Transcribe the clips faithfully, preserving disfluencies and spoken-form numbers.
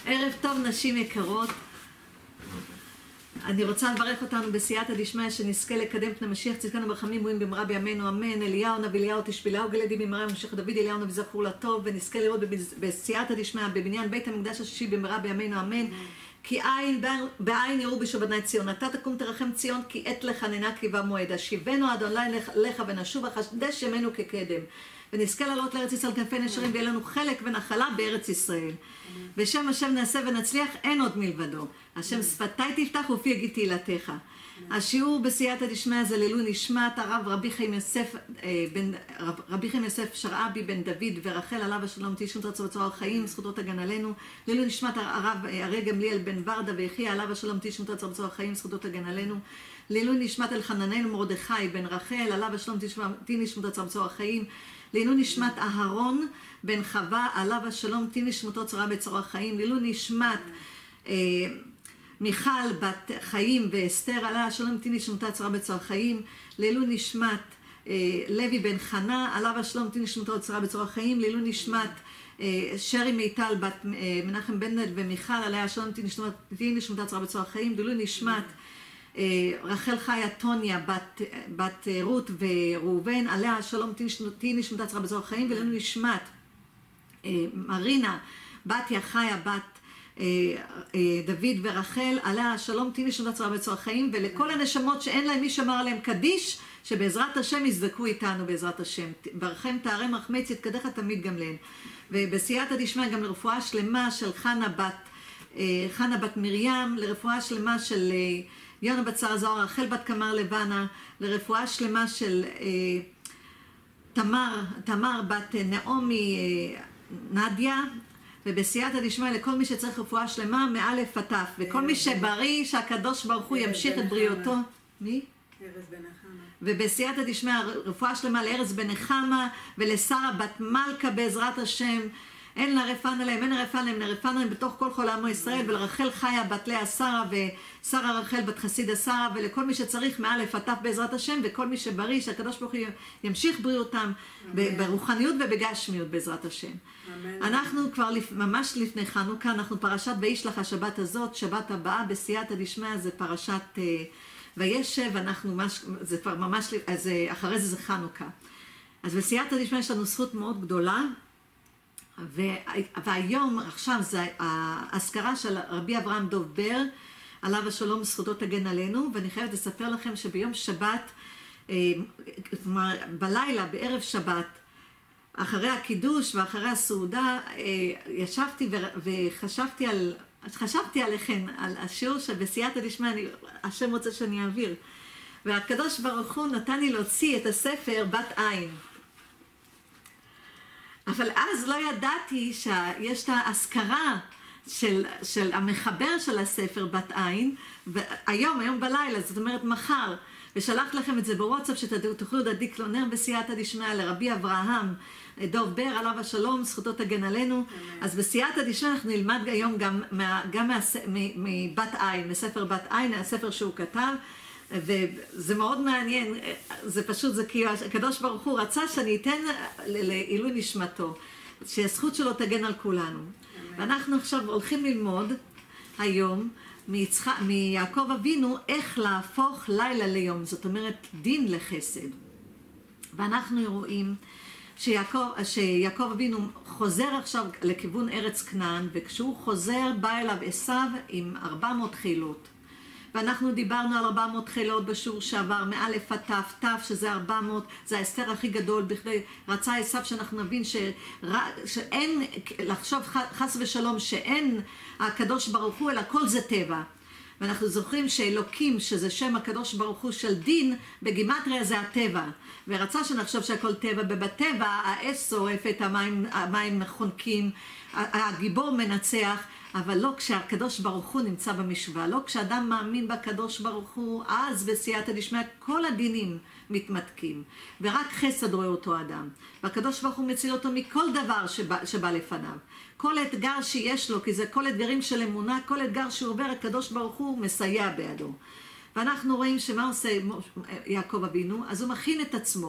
ערב טוב נשים יקרות, אני רוצה לברך אותנו בסייעתא דשמיא שנזכה לקדם פני משיח צדקנו ברחמים בריאים במהרה בימינו אמן. אליהו נביא אליהו תשבילהו גלעדי במהרה ממשיך דוד אליהו נביא זכור לטוב, ונזכה לראות בסייעתא דשמיא בבניין בית המקדש השישי במהרה בימינו אמן. כי עין בעין יראו בשובתני ציון, אתה תקום תרחם ציון כי עת לחננה כי בא מועד. השיבנו אדוני לך ונשובה חדש ימינו כקדם, ונזכה לעלות לארץ ישראל כנפי נשרים ויהיה לנו חלק ונחלה בארץ ישראל. בשם השם נעשה ונצליח, אין עוד מלבדו. השם שפתיי תפתח ופי יגיד תהילתך. השיעור בסייעתא דשמיא זה לעילוי נשמת הרב רבי חיים יוסף בן רבי חיים יוסף שרעבי בן דוד ורחל עליו השלום תהי שנות רצון וצרור החיים זכותו תגן עלינו. לעילוי נשמת הרב הרי גמליאל בן ורדה ויחיה עליו השלום תהי שנות רצון וצרור החיים זכותו תגן עלינו. לעילוי נשמת אלחננאל מרדכי בן רחל עליו השלום תהי נשמת רצון וצרור החיים. לעילוי נשמת אהרון בן חווה עליו השלום תהי נשמתו צורה בצרור החיים. לעילוי נשמת אה, מיכל בת חיים ואסתר עליה השלום תהי נשמתה צורה בצרור החיים. לעילוי נשמת אה, לוי בן חנה עליו השלום תהי נשמתו צורה בצרור החיים. לעילוי נשמת אה, שרי מיטל בת אה, מנחם בן דוד ומיכל עליה השלום תהי נשמתה צורה בצרור החיים. לעילוי נשמת רחל חיה טוניה בת, בת רות וראובן עליה השלום תהי נשמתה צרה בצרור החיים. ולנו נשמת מרינה בת יחיה בת דוד ורחל עליה השלום תהי נשמתה צרה בצרור החיים. ולכל הנשמות שאין להם מי שמר עליהם קדיש, שבעזרת השם יזדקו איתנו בעזרת השם. ברכם תארם רחמי צדקתך תמיד גם להן. ובסייעתא דשמיא גם לרפואה שלמה של חנה בת חנה בת מרים, לרפואה שלמה של יונה בת שרה זוהר, רחל בת קמר לבנה, לרפואה שלמה של אה, תמר, תמר בת נעמי אה, נדיה, ובסייעתא דשמיא לכל מי שצריך רפואה שלמה מאלף עד תף, וכל מי שבריא שהקדוש ברוך הוא ימשיך את בריאותו. מי? ארז בן נחמה. ובסייעתא דשמיא רפואה שלמה לארז בן נחמה ולשרה בת מלכה בעזרת השם. אין לרפאנה להם, אין לרפאנה להם, לרפאנה להם בתוך כל כל עמו ישראל, ולרחל חיה בת לאה שרה ושרה רחל בת חסידה שרה, ולכל מי שצריך מאלף עד תף בעזרת השם, וכל מי שבריא שהקדוש ברוך הוא ימשיך בריאותם ברוחניות ובגשמיות בעזרת השם. אנחנו כבר ממש לפני חנוכה, אנחנו פרשת וישלח השבת הזאת, שבת הבאה בסייעתא דשמיא זה פרשת וישב, אנחנו זה כבר ממש, אז אחרי זה זה חנוכה. אז בסייעתא דשמיא יש לנו זכות מאוד גדולה, והיום עכשיו זה האזכרה של רבי אברהם דוב בר עליו השלום זכותו תגן עלינו. ואני חייבת לספר לכם שביום שבת בלילה בערב שבת אחרי הקידוש ואחרי הסעודה ישבתי וחשבתי על חשבתי עליכם על השיעור שבסייעתא דשמיא השם רוצה שאני אעביר, והקדוש ברוך הוא נתן לי להוציא את הספר בת עין. אבל אז לא ידעתי שיש את האזכרה של, של המחבר של הספר בת עין, והיום, היום בלילה, זאת אומרת מחר, ושלחת לכם את זה בוואטסאפ שתוכלו להדליק לו נר בסייעתא דשמיא לרבי אברהם דוב בר עליו השלום זכותו תגן עלינו. אז בסייעתא דשמיא אנחנו נלמד היום גם, מה, גם מה, מבת עין, מספר בת עין, הספר שהוא כתב, וזה מאוד מעניין. זה פשוט, זה כי הקדוש ברוך הוא רצה שאני אתן לעילוי נשמתו, שהזכות שלו תגן על כולנו. ואנחנו עכשיו הולכים ללמוד היום מיצח... מיעקב אבינו איך להפוך לילה ליום, זאת אומרת דין לחסד. ואנחנו רואים שיעקב, שיעקב אבינו חוזר עכשיו לכיוון ארץ כנען, וכשהוא חוזר בא אליו עשיו עם ארבע מאות חילות. ואנחנו דיברנו על ארבע מאות חילות בשיעור שעבר, מאלף עד תף, תף שזה ארבע מאות, זה ההסתר הכי גדול, בכדי רצה עשיו שאנחנו נבין שרא, שאין, לחשוב חס ושלום שאין הקדוש ברוך הוא, אלא כל זה טבע. ואנחנו זוכרים שאלוקים, שזה שם הקדוש ברוך הוא של דין, בגימטריה זה הטבע. ורצה שנחשוב שהכל טבע, ובטבע האש שורפת, המים, המים חונקים, הגיבור מנצח, אבל לא כשהקדוש ברוך הוא נמצא במשוואה, לא כשאדם מאמין בקדוש ברוך הוא, אז בסייעתא דשמיא כל הדינים מתמתקים, ורק חסד רואה אותו אדם. והקדוש ברוך הוא מציל אותו מכל דבר שבא, שבא לפניו. כל אתגר שיש לו, כי זה כל אתגרים של אמונה, כל אתגר שהוא עובר, הקדוש ברוך הוא מסייע בידו. ואנחנו רואים שמה עושה יעקב אבינו, אז הוא מכין את עצמו.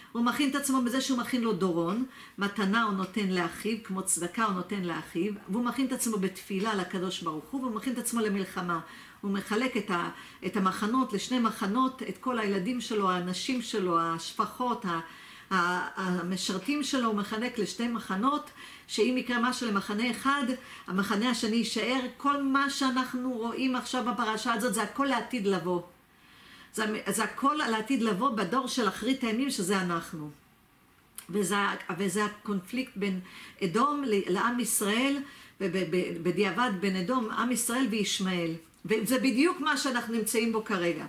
הוא מכין את עצמו בזה שהוא מכין לו דורון, מתנה הוא נותן לאחיו, כמו צדקה הוא נותן לאחיו, והוא מכין את עצמו בתפילה לקדוש ברוך הוא, והוא מכין את עצמו למלחמה. הוא מחלק את, ה, את המחנות לשני מחנות, את כל הילדים שלו, האנשים שלו, השפחות, ה, ה, המשרתים שלו, הוא מחלק לשתי מחנות, שאם יקרה משהו למחנה אחד, המחנה השני יישאר. כל מה שאנחנו רואים עכשיו בפרשה הזאת, זה הכל לעתיד לבוא. זה, זה הכל על העתיד לבוא בדור של אחרית הימים, שזה אנחנו. וזה, וזה הקונפליקט בין אדום לעם ישראל, ובדיעבד בין אדום, עם ישראל וישמעאל. וזה בדיוק מה שאנחנו נמצאים בו כרגע.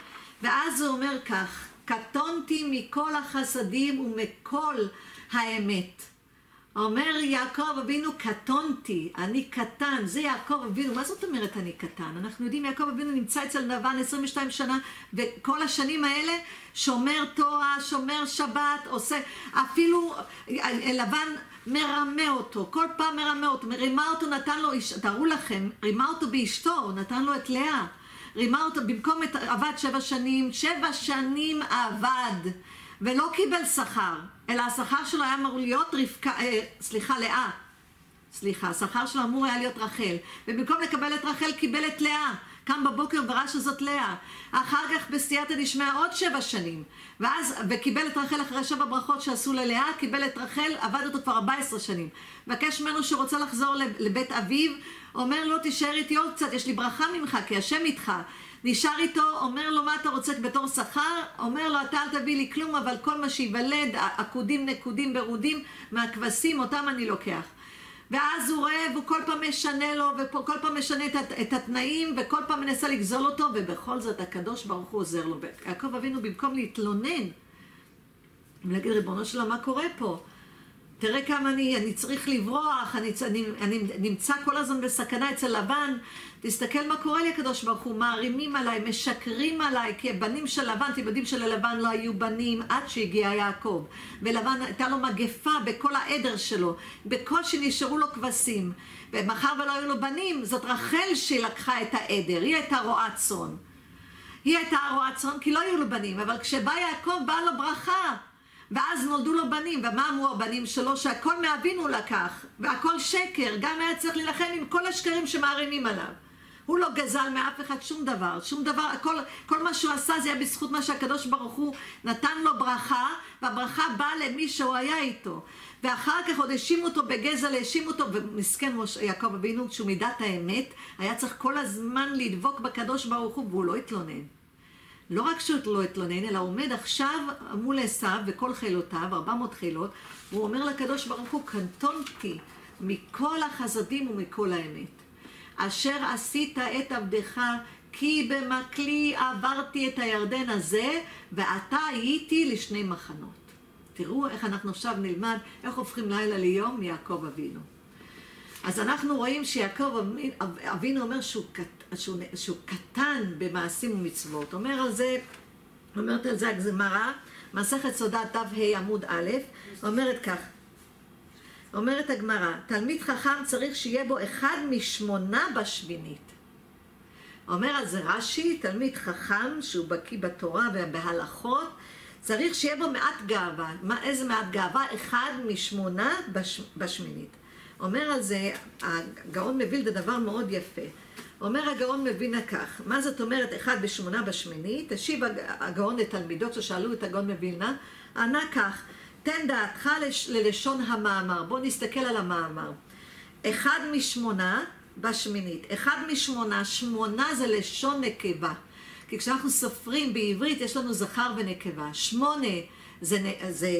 ואז הוא אומר כך, קטונתי מכל החסדים ומכל האמת. אומר יעקב אבינו, קטונתי, אני קטן, זה יעקב אבינו. מה זאת אומרת אני קטן? אנחנו יודעים, יעקב אבינו נמצא אצל לבן עשרים ושתיים שנה, וכל השנים האלה שומר תורה, שומר שבת, עושה, אפילו לבן מרמה אותו, כל פעם מרמה אותו, רימה אותו, נתן לו, תראו לכם, רימה אותו באשתו, נתן לו את לאה, רימה אותו, במקום את, עבד שבע שנים, שבע שנים עבד, ולא קיבל שכר, אלא השכר שלו היה אמור להיות רבקה, אה, סליחה, לאה, סליחה, השכר שלו אמור היה להיות רחל, ובמקום לקבל את רחל קיבל את לאה, קם בבוקר וראה שזאת לאה, אחר כך בסייעתא דשמיא עוד שבע שנים, ואז, וקיבל את רחל אחרי שבע ברכות שעשו ללאה, קיבל את רחל, עבד אותו כבר ארבע עשרה שנים, בקש ממנו שרוצה לחזור לבית אביו, אומר לו תישאר איתי עוד קצת, יש לי ברכה ממך, כי השם איתך, נשאר איתו, אומר לו מה אתה רוצה בתור שכר, אומר לו אתה אל תביא לי כלום, אבל כל מה שיוולד, עקודים נקודים ברודים, מהכבשים, אותם אני לוקח. ואז הוא רעב, הוא כל פעם משנה לו, וכל פעם משנה את, את התנאים, וכל פעם מנסה לגזול אותו, ובכל זאת הקדוש ברוך הוא עוזר לו. יעקב אבינו במקום להתלונן, ולהגיד ריבונו שלה, מה קורה פה? תראה כמה אני, אני צריך לברוח, אני, אני, אני נמצא כל הזמן בסכנה אצל לבן, תסתכל מה קורה לי הקדוש ברוך הוא, מערימים עליי, משקרים עליי, כי הבנים של לבן, אתם יודעים שללבן לא היו בנים עד שהגיע יעקב, ולבן הייתה לו מגפה בכל העדר שלו, בכל שנשארו לו כבשים, ומחר ולא היו לו בנים, זאת רחל שלקחה את העדר, היא הייתה רועת צאן, היא הייתה רועת צאן כי לא היו לו בנים, אבל כשבא יעקב באה לו ברכה, ואז נולדו לו בנים, ומה אמרו הבנים שלו? שהכל מאבינו לקח, והכל שקר, גם היה צריך להילחם עם כל השקרים שמערימים עליו. הוא לא גזל מאף אחד שום דבר, שום דבר, הכל, כל מה שהוא עשה זה היה בזכות מה שהקדוש ברוך הוא נתן לו ברכה, והברכה באה למי שהוא היה איתו. ואחר כך עוד האשימו אותו בגזל, האשימו אותו, ומסכן יעקב אבינו, שהוא מידת האמת, היה צריך כל הזמן לדבוק בקדוש ברוך הוא, והוא לא התלונן. לא רק שהוא לא התלונן, אלא הוא עומד עכשיו מול עשיו וכל חילותיו, ארבע מאות חילות, והוא אומר לקדוש ברוך הוא, קטונתי מכל החסדים ומכל האמת. אשר עשית את עבדך, כי במקלי עברתי את הירדן הזה, ואתה הייתי לשני מחנות. תראו איך אנחנו עכשיו נלמד, איך הופכים לילה ליום מיעקב אבינו. אז אנחנו רואים שיעקב אבינו אומר שהוא, שהוא, שהוא קטן במעשים ומצוות. אומר על זה, אומרת על זה הגמרא, מסכת סוטה דף ה' עמוד א', אומרת כך, אומרת הגמרא, תלמיד חכם צריך שיהיה בו אחד משמונה בשמינית. אומר על זה רש"י, תלמיד חכם שהוא בקיא בתורה ובהלכות, צריך שיהיה בו מעט גאווה. מה, איזה מעט גאווה? אחד משמונה בש, בשמינית. אומר על זה, הגאון מווילנה דבר מאוד יפה. אומר הגאון מווילנה כך, מה זאת אומרת אחד בשמונה בשמינית? תשיב הגאון לתלמידות ששאלו את הגאון מווילנה, ענה כך, תן דעתך ללשון המאמר. בואו נסתכל על המאמר. אחד משמונה בשמינית. אחד משמונה, שמונה זה לשון נקבה. כי כשאנחנו סופרים בעברית יש לנו זכר ונקבה. שמונה זה, זה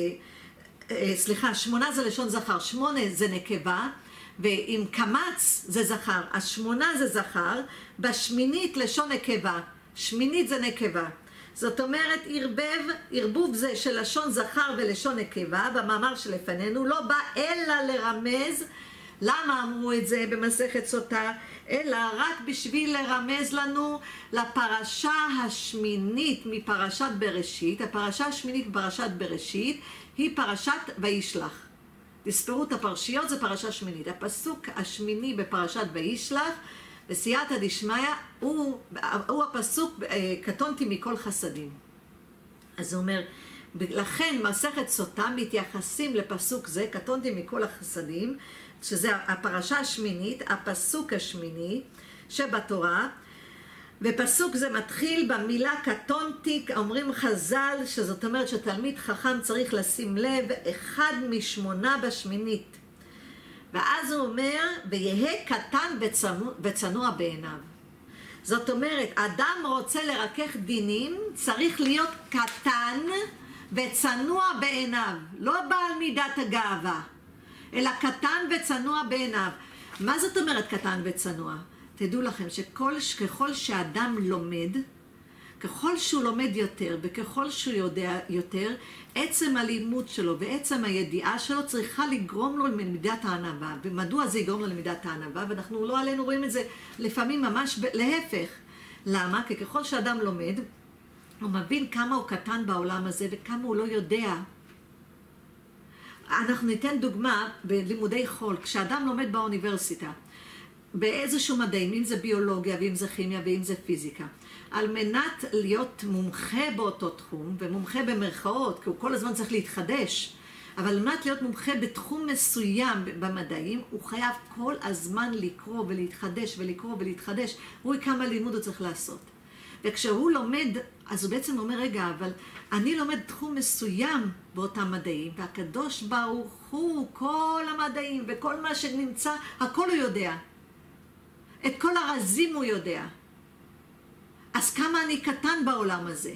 סליחה, שמונה זה לשון זכר, שמונה זה נקבה, ועם קמץ זה זכר, אז שמונה זה זכר, בשמינית לשון נקבה, שמינית זה נקבה. זאת אומרת, ערבב, ערבוב זה של לשון זכר ולשון נקבה, במאמר שלפנינו, לא בא אלא לרמז, למה אמרו את זה במסכת סוטה? אלא רק בשביל לרמז לנו לפרשה השמינית מפרשת בראשית. הפרשה השמינית בפרשת בראשית היא פרשת וישלח. תספרו את הפרשיות, זה פרשה שמינית. הפסוק השמיני בפרשת וישלח, בסייעתא דשמיא, הוא, הוא הפסוק קטונתי מכל חסדים. אז הוא אומר, לכן מסכת סוטה מתייחסים לפסוק זה, קטונתי מכל החסדים, שזה הפרשה השמינית, הפסוק השמיני שבתורה, ופסוק זה מתחיל במילה קטונתי, אומרים חז"ל, שזאת אומרת שתלמיד חכם צריך לשים לב, אחד משמונה בשמינית. ואז הוא אומר, ויהיה קטן וצנוע, וצנוע בעיניו. זאת אומרת, אדם רוצה לרכך דינים, צריך להיות קטן וצנוע בעיניו, לא בעל מידת הגאווה, אלא קטן וצנוע בעיניו. מה זאת אומרת קטן וצנוע? תדעו לכם שככל שאדם לומד, ככל שהוא לומד יותר וככל שהוא יודע יותר, עצם הלימוד שלו ועצם הידיעה שלו צריכה לגרום לו למידת הענווה. ומדוע זה יגרום לו למידת הענווה? ואנחנו לא עלינו רואים את זה לפעמים ממש להפך. למה? כי ככל שאדם לומד, הוא מבין כמה הוא קטן בעולם הזה וכמה הוא לא יודע. אנחנו ניתן דוגמה בלימודי חול. כשאדם לומד באוניברסיטה, באיזשהו מדעים, אם זה ביולוגיה ואם זה כימיה ואם זה פיזיקה, על מנת להיות מומחה באותו תחום, ומומחה במרכאות, כי הוא כל הזמן צריך להתחדש, אבל על מנת להיות מומחה בתחום מסוים במדעים, הוא חייב כל הזמן לקרוא ולהתחדש ולקרוא ולהתחדש. הוא כמה לימוד הוא צריך לעשות. וכשהוא לומד, אז הוא בעצם אומר, רגע, אבל אני לומד תחום מסוים באותם מדעים, והקדוש ברוך הוא, כל המדעים וכל מה שנמצא, הכל הוא יודע. את כל הרזים הוא יודע. אז כמה אני קטן בעולם הזה.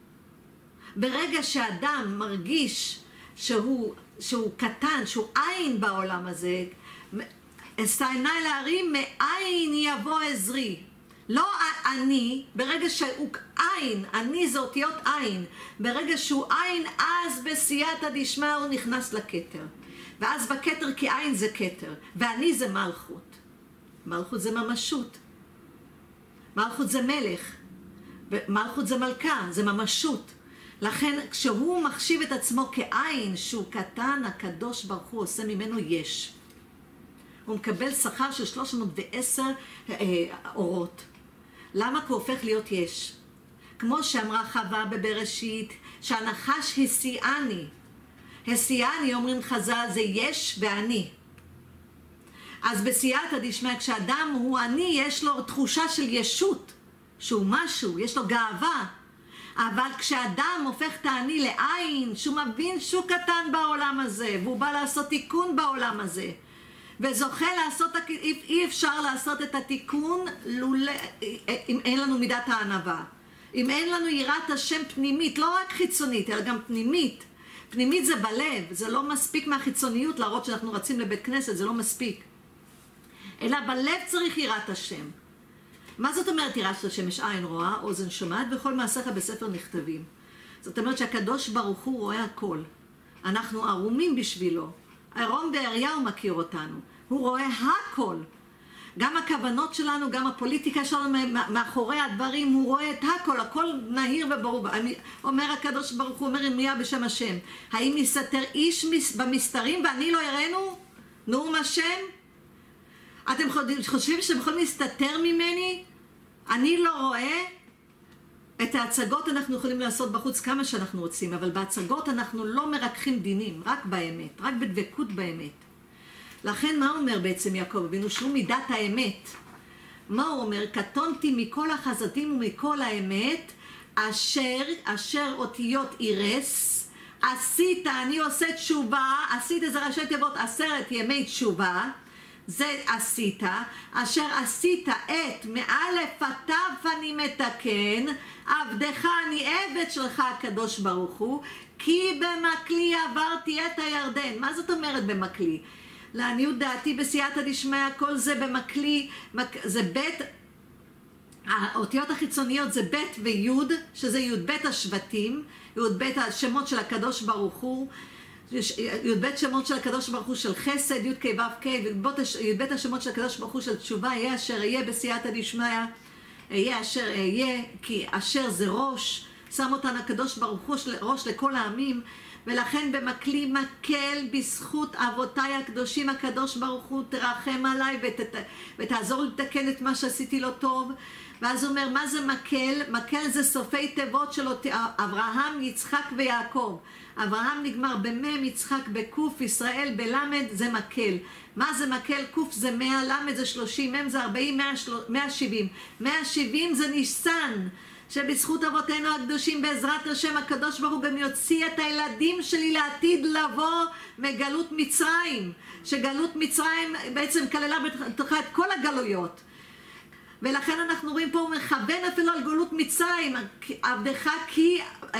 ברגע שאדם מרגיש שהוא, שהוא קטן, שהוא עין בעולם הזה, אשא עיניי להרים, מאין יבוא עזרי. לא אני, ברגע שהוא עין, אני זה אותיות עין, ברגע שהוא עין, אז בסייעתא דשמיא הוא נכנס לכתר. ואז בכתר כי עין זה כתר, ואני זה מלכות. מלכות זה ממשות. מלכות זה מלך. מלכות זה מלכה, זה ממשות. לכן כשהוא מחשיב את עצמו כעין שהוא קטן, הקדוש ברוך הוא עושה ממנו יש. הוא מקבל שכר של שלוש מאות ועשר אה, אורות. למה? כי הוא הופך להיות יש. כמו שאמרה חווה בבראשית, שהנחש הסיעני. הסיעני, אומרים חז"ל, זה יש ואני. אז בסייעתא דשמיא, כשאדם הוא אני, יש לו תחושה של ישות, שהוא משהו, יש לו גאווה. אבל כשאדם הופך את האני לעין, שהוא מבין שהוא קטן בעולם הזה, והוא בא לעשות תיקון בעולם הזה, וזוכה לעשות, אי אפשר לעשות את התיקון לולא, אם אין לנו מידת הענווה. אם אין לנו יראת השם פנימית, לא רק חיצונית, אלא גם פנימית. פנימית זה בלב, זה לא מספיק מהחיצוניות להראות שאנחנו רצים לבית כנסת, זה לא מספיק. אלא בלב צריך יראת השם. מה זאת אומרת יראת השם? יש עין רואה, אוזן שומעת, וכל מעשיך בספר נכתבים. זאת אומרת שהקדוש ברוך הוא רואה הכל. אנחנו ערומים בשבילו. ערום באריהו מכיר אותנו. הוא רואה הכל. גם הכוונות שלנו, גם הפוליטיקה שלנו מאחורי הדברים, הוא רואה את הכל, הכל נהיר וברור. אומר הקדוש ברוך הוא, אומר ירמיה בשם השם, האם יסתר איש במסתרים ואני לא אראנו? נאום השם? אתם חושבים שאתם יכולים להסתתר ממני? אני לא רואה. את ההצגות אנחנו יכולים לעשות בחוץ כמה שאנחנו רוצים, אבל בהצגות אנחנו לא מרככים דינים, רק באמת, רק בדבקות באמת. לכן מה אומר בעצם יעקב אבינו? שהוא מידת האמת. מה הוא אומר? קטונתי מכל החסדים ומכל האמת, אשר, אשר אותיות אירס, עשית, אני עושה תשובה, עשית איזה ראשי תיבות, עשרת ימי תשובה, זה עשית, אשר עשית את מאלף עד תו אני מתקן, עבדך אני עבד שלך הקדוש ברוך הוא, כי במקלי עברתי את הירדן. מה זאת אומרת במקלי? לעניות דעתי בסייעתא דשמיא כל זה במקלי, זה בית, האותיות החיצוניות זה בית ויוד, שזה יוד בית השבטים, יוד בית השמות של הקדוש ברוך הוא, יוד בית שמות של הקדוש ברוך הוא של חסד, יוד כ' ו' כ', יוד בית השמות של הקדוש ברוך הוא של תשובה, יהיה אשר יהיה בסייעתא דשמיא, יהיה אשר יהיה, כי אשר זה ראש, שם אותנו הקדוש ברוך הוא ראש לכל העמים, ולכן במקלי מקל בזכות אבותיי הקדושים, הקדוש ברוך הוא תרחם עליי ות, ותעזור לתקן את מה שעשיתי לא טוב. ואז הוא אומר, מה זה מקל? מקל זה סופי תיבות של אברהם, יצחק ויעקב. אברהם נגמר במם, יצחק בקוף, ישראל בלמד, זה מקל. מה זה מקל? קוף זה מאה, למד זה שלושים, מם זה ארבעים, מאה שבעים. מאה שבעים זה ניסן, שבזכות אבותינו הקדושים בעזרת השם הקדוש ברוך הוא גם יוציא את הילדים שלי לעתיד לבוא מגלות מצרים. שגלות מצרים בעצם כללה בתוכה את כל הגלויות. ולכן אנחנו רואים פה, הוא מכוון אפילו על גלות מצרים, עבדך כי,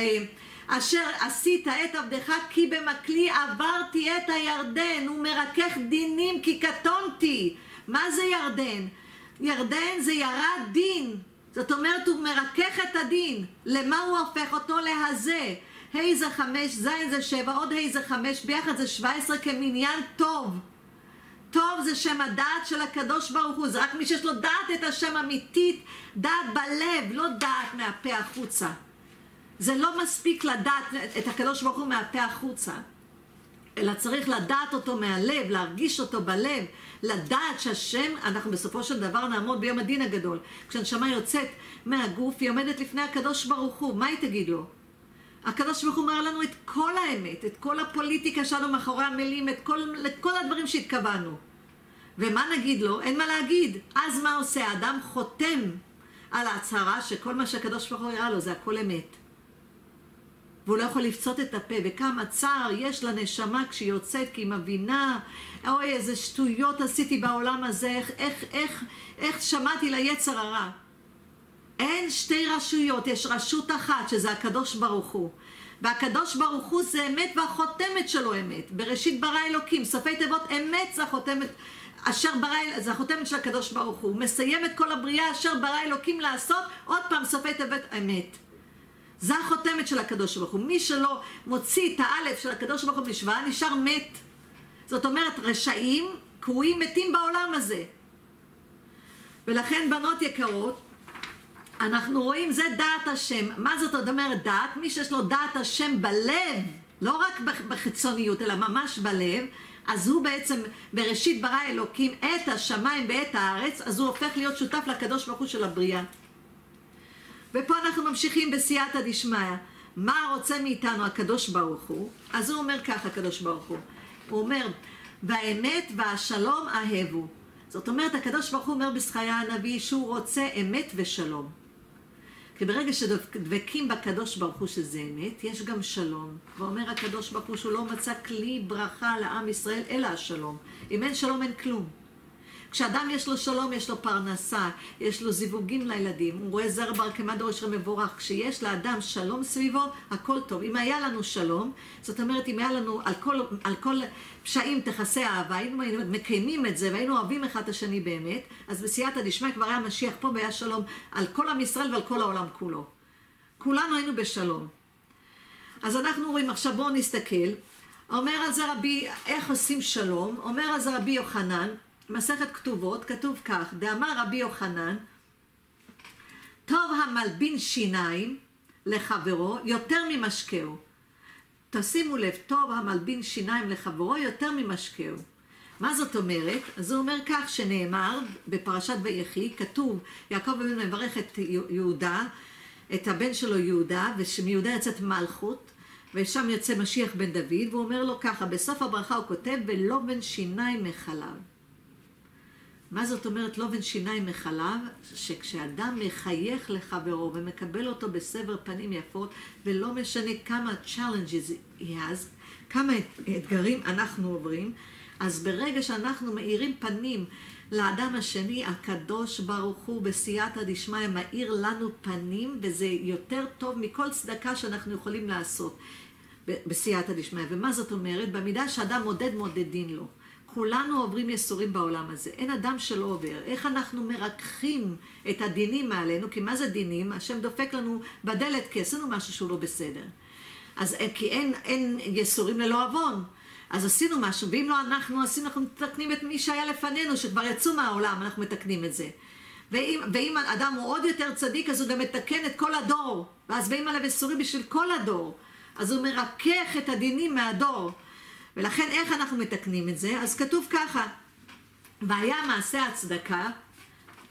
אשר עשית את עבדך כי במקלי עברתי את הירדן, הוא מרכך דינים כי קטונתי. מה זה ירדן? ירדן זה ירד דין, זאת אומרת הוא מרכך את הדין. למה הוא הופך אותו? להזה. ה' זה חמש, ז' זה שבע, עוד ה' זה חמש, ביחד זה שבע עשרה כמניין טוב. טוב זה שם הדעת של הקדוש ברוך הוא, זה רק מי שיש לו דעת את השם אמיתית, דעת בלב, לא דעת מהפה החוצה. זה לא מספיק לדעת את הקדוש ברוך הוא מהפה החוצה, אלא צריך לדעת אותו מהלב, להרגיש אותו בלב, לדעת שהשם, אנחנו בסופו של דבר נעמוד ביום הדין הגדול. כשהנשמה יוצאת מהגוף, היא עומדת לפני הקדוש ברוך הוא, מה היא תגיד לו? הקדוש ברוך הוא אומר לנו את כל האמת, את כל הפוליטיקה שלנו מאחורי המילים, את כל, את כל הדברים שהתכוונו. ומה נגיד לו? אין מה להגיד. אז מה עושה? האדם חותם על ההצהרה שכל מה שהקדוש ברוך הוא הראה לו זה הכל אמת. והוא לא יכול לפצות את הפה, וכמה צער יש לנשמה כשהיא יוצאת, כי היא מבינה, אוי איזה שטויות עשיתי בעולם הזה, איך, איך, איך, איך שמעתי ליצר הרע. אין שתי רשויות, יש רשות אחת שזה הקדוש ברוך הוא. והקדוש ברוך הוא זה אמת והחותמת שלו אמת. בראשית ברא אלוקים, סופי תיבות אמת זה החותמת, אשר ברא, זה החותמת של הקדוש ברוך הוא. הוא מסיים את כל הבריאה אשר ברא אלוקים לעשות, עוד פעם סופי תיבות אמת. זה החותמת של הקדוש ברוך הוא. מי שלא מוציא את האלף של הקדוש ברוך הוא משוואה נשאר מת. זאת אומרת רשעים קרויים מתים בעולם הזה. ולכן בנות יקרות, אנחנו רואים זה דעת השם. מה זאת אומרת דעת? מי שיש לו דעת השם בלב, לא רק בחיצוניות אלא ממש בלב, אז הוא בעצם בראשית ברא אלוקים את השמיים ואת הארץ, אז הוא הופך להיות שותף לקדוש ברוך הוא של הבריאה. ופה אנחנו ממשיכים בסייעתא דשמיא. מה רוצה מאיתנו הקדוש ברוך הוא? אז הוא אומר ככה הקדוש ברוך הוא. הוא אומר, והאמת והשלום אהבו. זאת אומרת, הקדוש ברוך הוא אומר בזכריה הנביא שהוא רוצה אמת ושלום. כי ברגע שדבקים בקדוש ברוך הוא שזה אמת, יש גם שלום. ואומר הקדוש ברוך הוא שהוא לא מצא כלי ברכה לעם ישראל אלא השלום. אם אין שלום אין כלום. כשאדם יש לו שלום, יש לו פרנסה, יש לו זיווגים לילדים, הוא רואה זרע בר קמא דור אשרי מבורך. כשיש לאדם שלום סביבו, הכל טוב. אם היה לנו שלום, זאת אומרת, אם היה לנו על כל, על כל פשעים תכסה אהבה, היינו מקיימים את זה והיינו אוהבים אחד את השני באמת, אז בסייעתא דשמיא כבר היה משיח פה והיה שלום על כל עם ישראל ועל כל העולם כולו. כולנו היינו בשלום. אז אנחנו רואים, עכשיו בואו נסתכל, אומר על זה רבי, איך עושים שלום? אומר על זה רבי יוחנן, מסכת כתובות, כתוב כך, דאמר רבי יוחנן, טוב המלבין שיניים לחברו יותר ממשקהו. תשימו לב, טוב המלבין שיניים לחברו יותר ממשקהו. מה זאת אומרת? אז הוא אומר כך שנאמר בפרשת ויחי, כתוב, יעקב אבינו מברך את יהודה, את הבן שלו יהודה, ושמיהודה יוצאת מלכות, ושם יוצא משיח בן דוד, והוא אומר לו ככה, בסוף הברכה הוא כותב, ולא בן שיניים מחלב. מה זאת אומרת לא בן שיניים מחלב? שכשאדם מחייך לחברו ומקבל אותו בסבר פנים יפות, ולא משנה כמה challenges he has, כמה אתגרים אנחנו עוברים, אז ברגע שאנחנו מאירים פנים לאדם השני, הקדוש ברוך הוא בסייעתא דשמיא מאיר לנו פנים, וזה יותר טוב מכל צדקה שאנחנו יכולים לעשות בסייעתא דשמיא. ומה זאת אומרת? במידה שאדם מודד מודדין לו. כולנו עוברים יסורים בעולם הזה, אין אדם שלא עובר. איך אנחנו מרככים את הדינים מעלינו? כי מה זה דינים? השם דופק לנו בדלת כי עשינו משהו שהוא לא בסדר. אז כי אין, אין יסורים ללא עוון. אז עשינו משהו, ואם לא אנחנו עשינו, אנחנו מתקנים את מי שהיה לפנינו, שכבר יצאו מהעולם, אנחנו מתקנים את זה. ואם, ואם אדם הוא עוד יותר צדיק, אז הוא גם מתקן את כל הדור. ואז באים עליו יסורים בשביל כל הדור. אז הוא מרכך את הדינים מהדור. ולכן איך אנחנו מתקנים את זה? אז כתוב ככה, והיה מעשה הצדקה,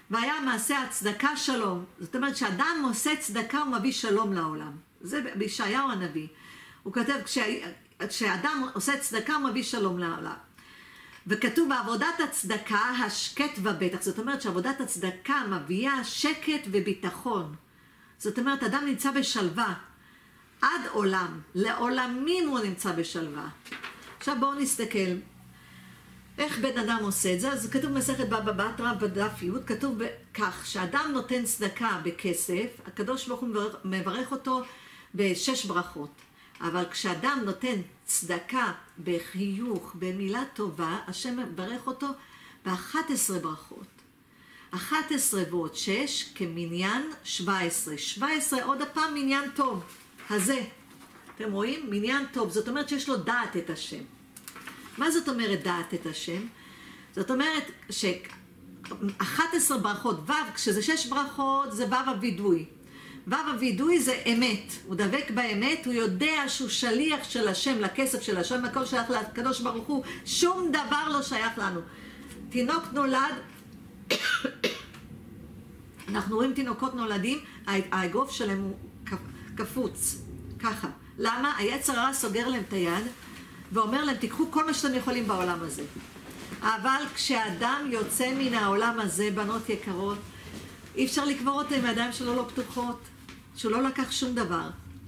והיה מעשה הצדקה שלום. זאת אומרת, כשאדם עושה צדקה הוא מביא שלום לעולם. זה בישעיהו הנביא. הוא כותב, כשאדם עושה צדקה הוא מביא שלום לעולם. וכתוב, בעבודת הצדקה השקט ובטח. זאת אומרת שעבודת הצדקה מביאה שקט וביטחון. זאת אומרת, אדם נמצא בשלווה. עד עולם, לעולמים הוא נמצא בשלווה. עכשיו בואו נסתכל. איך בן אדם עושה את זה? אז כתוב מסכת בבא בתרא בדף י', כתוב כך, שאדם נותן צדקה בכסף, הקדוש ברוך הוא מברך אותו בשש ברכות. אבל כשאדם נותן צדקה בחיוך, במילה טובה, השם מברך אותו ב-אחת עשרה ברכות. אחת עשרה ועוד שש כמניין שבע עשרה. שבע עשרה עוד הפעם מניין טוב. הזה. אתם רואים? מניין טוב. זאת אומרת שיש לו דעת את השם. מה זאת אומרת דעת את השם? זאת אומרת ש-אחת עשרה ברכות, ו' כשזה שש ברכות זה ו' הווידוי. ו' הווידוי זה אמת. הוא דבק באמת, הוא יודע שהוא שליח של השם, לכסף של השם, הכל שייך לקדוש ברוך הוא, שום דבר לא שייך לנו. תינוק נולד, אנחנו רואים תינוקות נולדים, האגרוף שלהם הוא קפוץ, ככה. למה? היצר הרע סוגר להם את היד, ואומר להם, תיקחו כל מה שאתם יכולים בעולם הזה. אבל כשאדם יוצא מן העולם הזה, בנות יקרות, אי אפשר לקבור אותם עם הידיים שלו לא פתוחות, שהוא לא לקח שום דבר.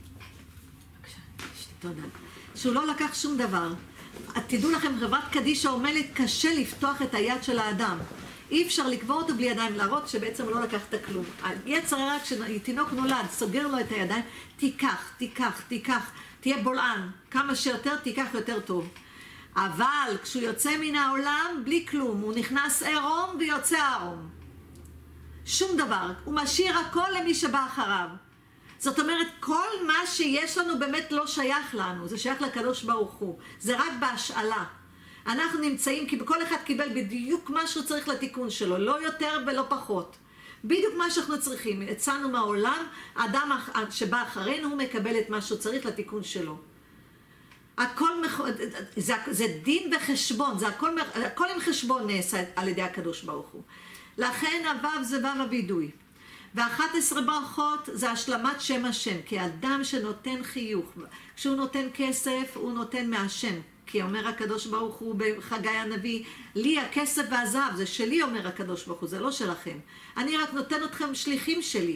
תודה. שהוא לא לקח שום דבר. תדעו לכם, חברת קדישא עומדת קשה לפתוח את היד של האדם. אי אפשר לקבור אותו בלי ידיים, להראות שבעצם הוא לא לקח את הכלום. היצר הרע, כשתינוק נולד, סוגר לו את הידיים, תיקח, תיקח, תיקח, תהיה בולען. כמה שיותר, תיקח יותר טוב. אבל כשהוא יוצא מן העולם, בלי כלום, הוא נכנס עירום ויוצא עירום. שום דבר. הוא משאיר הכל למי שבא אחריו. זאת אומרת, כל מה שיש לנו באמת לא שייך לנו. זה שייך לקדוש ברוך הוא. זה רק בהשאלה. אנחנו נמצאים, כי כל אחד קיבל בדיוק מה שהוא צריך לתיקון שלו. לא יותר ולא פחות. בדיוק מה שאנחנו צריכים. יצאנו מהעולם, האדם שבא אחרינו, הוא מקבל את מה שהוא צריך לתיקון שלו. הכל, זה, זה דין וחשבון. זה הכל, הכל עם חשבון נעשה על ידי הקדוש ברוך הוא. לכן הוו זה וו הווידוי. ואחת עשרה ברכות זה השלמת שם השם. כי האדם שנותן חיוך, כשהוא נותן כסף, הוא נותן מהשם. כי אומר הקדוש ברוך הוא בחגי הנביא, לי הכסף והזהב, זה שלי אומר הקדוש ברוך הוא, זה לא שלכם. אני רק נותן אתכם שליחים שלי.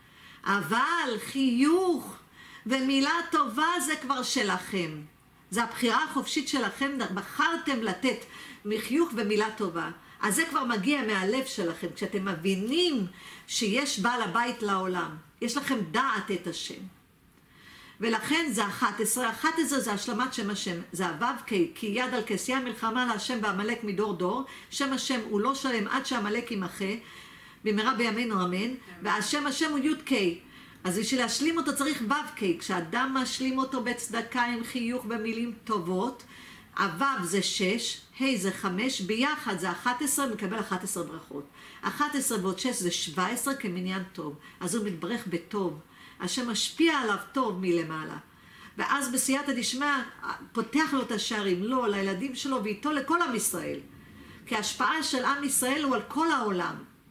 אבל חיוך ומילה טובה זה כבר שלכם. זה הבחירה החופשית שלכם, בחרתם לתת מחיוך ומילה טובה. אז זה כבר מגיע מהלב שלכם, כשאתם מבינים שיש בעל הבית לעולם. יש לכם דעת את השם. ולכן זה אחת עשרה. אחת עשרה זה השלמת שם השם. זה הוו קי, כי יד על כסיה מלחמה להשם בעמלק מדור דור. שם השם הוא לא שלם עד שהעמלק ימחה. במהרה בימינו אמן. והשם השם הוא יוד קי. אז בשביל להשלים אותו צריך וו קי. כשאדם משלים אותו בצדקה עם חיוך במילים טובות, הוו זה שש, ה' זה חמש, ביחד זה אחת עשרה, מקבל אחת עשרה ברכות. אחת עשרה ועוד שש זה שבע עשרה כמניין טוב. אז הוא מתברך בטוב. השם משפיע עליו טוב מלמעלה. ואז בסייעתא דשמיא פותח לו את השערים, לו, לילדים שלו ואיתו לכל עם ישראל. כי ההשפעה של עם ישראל הוא על כל העולם.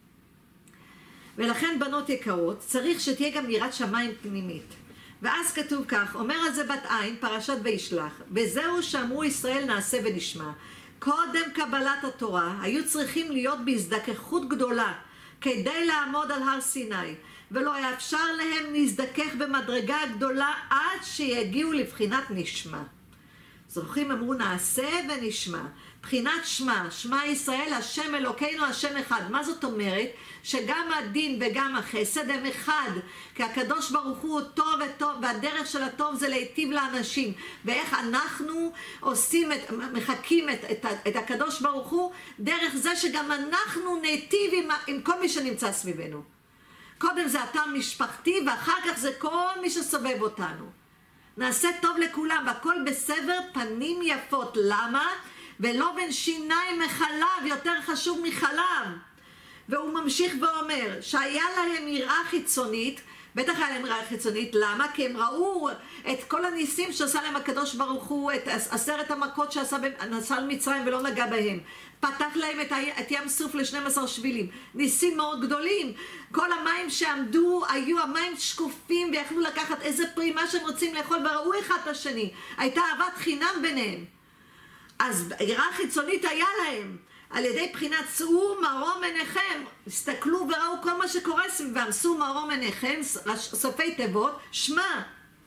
ולכן בנות יקרות, צריך שתהיה גם יראת שמיים פנימית. ואז כתוב כך, אומר על זה בת עין, פרשת וישלח, וזהו שאמרו ישראל נעשה ונשמע. קודם קבלת התורה, היו צריכים להיות בהזדככות גדולה, כדי לעמוד על הר סיני, ולא היה אפשר להם להזדכך במדרגה גדולה עד שיגיעו לבחינת נשמע. זוכרים אמרו נעשה ונשמע. בחינת שמע, שמע ישראל, השם אלוקינו, השם אחד. מה זאת אומרת? שגם הדין וגם החסד הם אחד. כי הקדוש ברוך הוא טוב וטוב, והדרך של הטוב זה להיטיב לאנשים. ואיך אנחנו עושים, את, מחקים את, את, את הקדוש ברוך הוא, דרך זה שגם אנחנו ניטיב עם, עם כל מי שנמצא סביבנו. קודם זה התא משפחתי, ואחר כך זה כל מי שסובב אותנו. נעשה טוב לכולם, והכל בסבר פנים יפות. למה? ולא בין שיניים מחלב, יותר חשוב מחלב. והוא ממשיך ואומר, שהיה להם יראה חיצונית, בטח היה להם ראייה חיצונית. למה? כי הם ראו את כל הניסים שעשה להם הקדוש ברוך הוא, את עשרת המכות שעשה על מצרים ולא נגע בהם. פתח להם את, את ים סוף ל-שנים עשר שבילים. ניסים מאוד גדולים. כל המים שעמדו היו המים שקופים ויכלו לקחת איזה פרימה שהם רוצים לאכול וראו אחד את השני. הייתה אהבת חינם ביניהם. אז יראה חיצונית היה להם. על ידי בחינת צאו מרום עיניכם, הסתכלו וראו כל מה שקורה סביבם, צאו מרום עיניכם, סופי תיבות, שמע.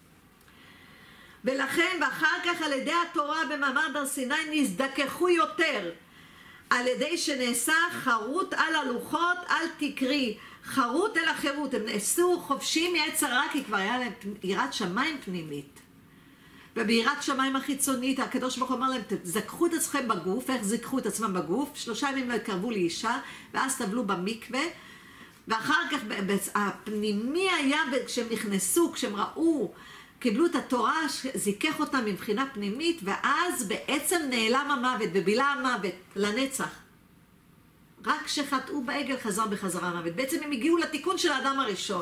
ולכן, ואחר כך על ידי התורה במעמד הר סיני נזדככו יותר, על ידי שנעשה חרוט על הלוחות, אל תקרי, חרוט אל החירות, הם נעשו חופשיים מעץ הרע, כי כבר היה להם יראת שמיים פנימית. וביראת שמיים החיצונית, הקדוש ברוך הוא אמר להם, תזכחו את עצמכם בגוף, איך זכחו את עצמם בגוף, שלושה ימים לא התקרבו לאישה, ואז טבלו במקווה, ואחר כך הפנימי היה, כשהם נכנסו, כשהם ראו, קיבלו את התורה, זיכך אותם מבחינה פנימית, ואז בעצם נעלם המוות, ובילה המוות לנצח. רק כשחטאו בעגל חזר בחזרה המוות. בעצם הם הגיעו לתיקון של האדם הראשון.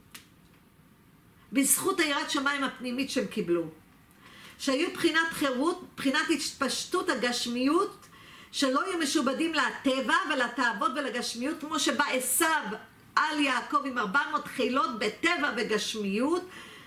בזכות היראת שמיים הפנימית שהם קיבלו. שהיו בחינת חירות, בחינת התפשטות הגשמיות, שלא יהיו משובדים לטבע ולתאוות ולגשמיות, כמו שבא עשיו על יעקב עם ארבע מאות חילות בטבע וגשמיות,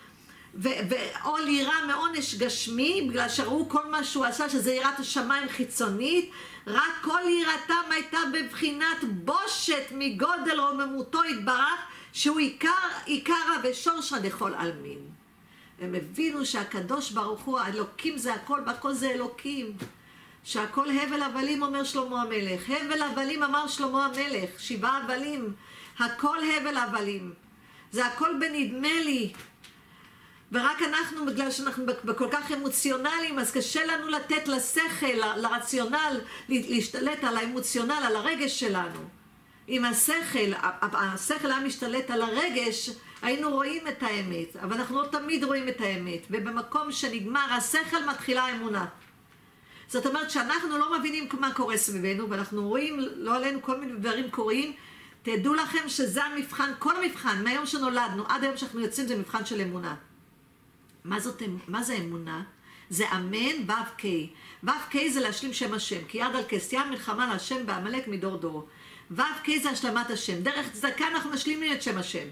ועול יראה מעונש גשמי, בגלל שראו כל מה שהוא עשה, שזה יראת השמיים חיצונית, רק כל יראתם הייתה בבחינת בושת מגודל רוממותו יתברך, שהוא עיקר, עיקרה ושורשה לכל עלמין. הם הבינו שהקדוש ברוך הוא, האלוקים זה הכל, והכל זה אלוקים. שהכל הבל הבלים, אומר שלמה המלך. הבל הבלים אמר שלמה המלך, שבעה הבלים. הכל הבל הבלים. זה הכל בנדמה לי. ורק אנחנו, בגלל שאנחנו בכל כך אמוציונליים, אז קשה לנו לתת לשכל, ל- לרציונל, להשתלט על האמוציונל, על הרגש שלנו. אם השכל, השכל היה משתלט על הרגש, היינו רואים את האמת, אבל אנחנו לא תמיד רואים את האמת, ובמקום שנגמר השכל מתחילה האמונה. זאת אומרת שאנחנו לא מבינים מה קורה סביבנו, ואנחנו רואים, לא עלינו כל מיני דברים קורים, תדעו לכם שזה המבחן, כל המבחן, מהיום שנולדנו, עד היום שאנחנו יוצאים, זה מבחן של אמונה. מה זאת, מה זה אמונה? זה אמן, וו קי. וו קי זה להשלים שם השם, כי יד על כסיה מלחמה להשם בעמלק מדור דור. וו קי זה השלמת השם. דרך צדקה אנחנו משלימים את שם השם.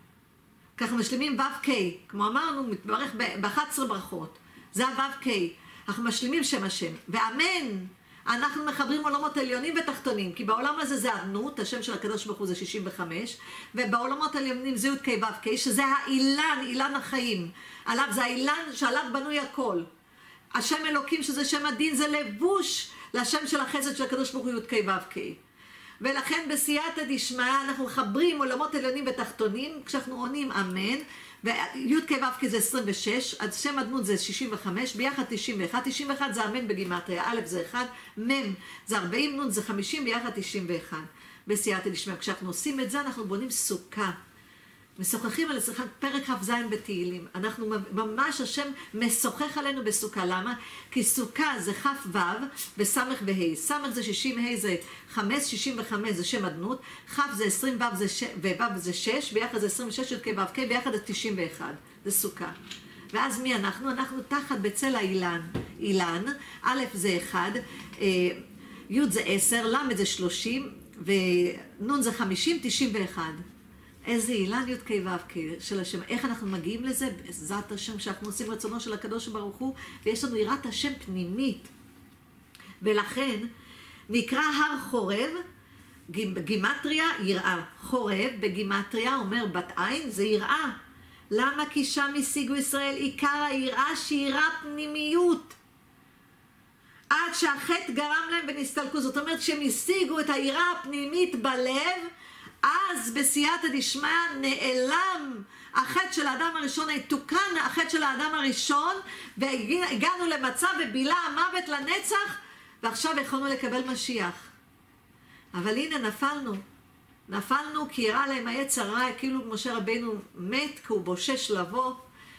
ככה משלימים וו קי. כמו אמרנו, מתברך ב-אחת עשרה ברכות. זה הוו קי. אנחנו משלימים שם השם. ואמן, אנחנו מחברים עולמות עליונים ותחתונים, כי בעולם הזה זה אדנות, השם של הקדוש ברוך הוא זה שישים וחמש, ובעולמות העליונים זה י' קי ו' קי, שזה האילן, אילן החיים. עליו זה האילן שעליו בנוי הכל. השם אלוקים שזה שם הדין, זה לבוש לשם של החסד של הקדוש ברוך הוא י' קי ו' קי. ולכן בסייעתא דשמיא אנחנו מחברים עולמות עליונים ותחתונים, כשאנחנו עונים אמן, וי' קי ו' קי זה עשרים ושש, אז שם אדנות זה שישים וחמש, ביחד תשעים ואחת, תשעים ואחת זה אמן בגימטריה, א' זה אחד, מ' זה ארבעים, נ' זה חמישים, ביחד תשעים ואחת. בסייעתא דשמיא, כשאנחנו עושים את זה אנחנו בונים סוכה. משוחחים על סוכת פרק כ"ז בתהילים. אנחנו ממש, השם משוחח עלינו בסוכה. למה? כי סוכה זה כ' ו' וסמך וה'. סמך זה שישים, ה' זה חמש, שישים וחמש זה שם אדנות, כ' זה עשרים, ו' זה, ש... וו' זה שש, ביחד זה עשרים ושש, י' קי ו' קי, ביחד זה תשעים ואחת. זה סוכה. ואז מי אנחנו? אנחנו תחת בצל האילן. אילן, א' זה אחד, י' זה עשר, ל' זה שלושים, ונ' זה חמישים, תשעים ואחת. איזה אילן י' קי ו' קי של השם. איך אנחנו מגיעים לזה? בעזרת השם, שאנחנו עושים רצונו של הקדוש ברוך הוא, ויש לנו יראת השם פנימית. ולכן נקרא הר חורב, בגימטריה יראה. חורב בגימטריה אומר בת עין, זה יראה. למה? כי שם השיגו ישראל עיקר היראה שהיא יראה פנימיות. עד שהחטא גרם להם ונסתלקו. זאת אומרת שהם השיגו את היראה הפנימית בלב, אז בסייעתא דשמיא נעלם החטא של האדם הראשון, תוקן החטא של האדם הראשון, והגענו למצב ובילה המוות לנצח, ועכשיו יכולנו לקבל משיח. אבל הנה נפלנו. נפלנו כי הראה להם היצר הרע, כאילו משה רבינו מת, כי הוא בושש לבוא,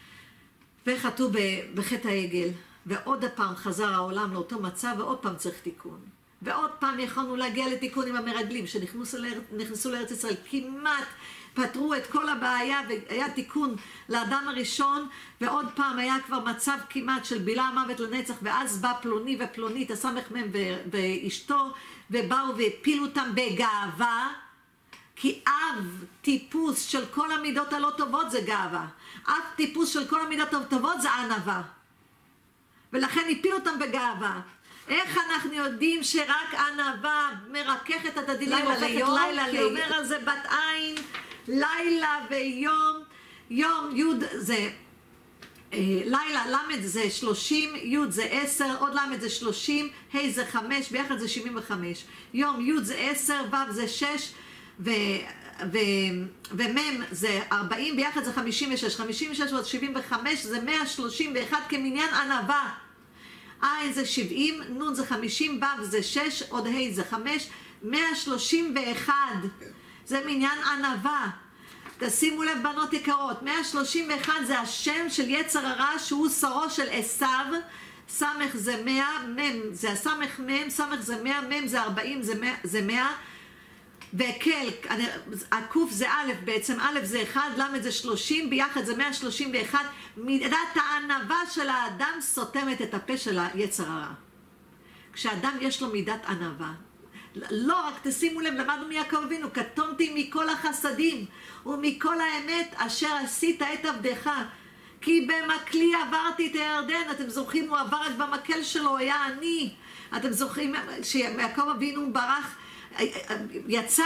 וחטאו בחטא העגל. ועוד הפעם חזר העולם לאותו מצב, ועוד פעם צריך תיקון. ועוד פעם יכולנו להגיע לתיקון עם המרגלים שנכנסו לארץ ישראל, כמעט פתרו את כל הבעיה והיה תיקון לאדם הראשון, ועוד פעם היה כבר מצב כמעט של בילה המוות לנצח, ואז בא פלוני ופלונית, הסמך מהם ואשתו, ובאו והפילו אותם בגאווה, כי אב טיפוס של כל המידות הלא טובות זה גאווה, אב טיפוס של כל המידות הטובות זה ענווה, ולכן הפילו אותם בגאווה. איך אנחנו יודעים שרק ענווה מרככת את הדינים, הופכת לילה, כי אומר על זה בת עין, לילה ויום, יום י' זה אה, לילה, למד זה שלושים, י' זה עשר, עוד למד זה שלושים, ה' זה חמש, ביחד זה שבעים וחמש, יום י' זה עשר, ו' זה שש, ו... ו... ומם זה ארבעים, ביחד זה חמישים ושש, חמישים ושש ועוד שבעים וחמש זה מאה שלושים ואחת כמניין ענווה. עין זה שבעים, נון זה חמישים, ו' זה שש, עוד ה' זה חמש, מאה שלושים ואחת זה מניין ענווה. תשימו לב בנות יקרות, מאה שלושים ואחת זה השם של יצר הרע שהוא שרו של עשיו, סמך זה מאה, מם זה הסמך מם, סמך זה מאה, מם זה ארבעים, זה מאה, והקל, הקוף זה א' בעצם, א' זה אחד, למד זה שלושים, ביחד זה מאה שלושים ואחת, מידת הענווה של האדם סותמת את הפה של היצר הרע. כשאדם יש לו מידת ענווה, לא רק תשימו לב, למדנו מיעקב אבינו, קטונתי מכל החסדים ומכל האמת אשר עשית את עבדך, כי במקלי עברתי את הירדן. אתם זוכרים, הוא עבר רק במקל שלו, היה אני. אתם זוכרים שיעקב אבינו ברח, יצא,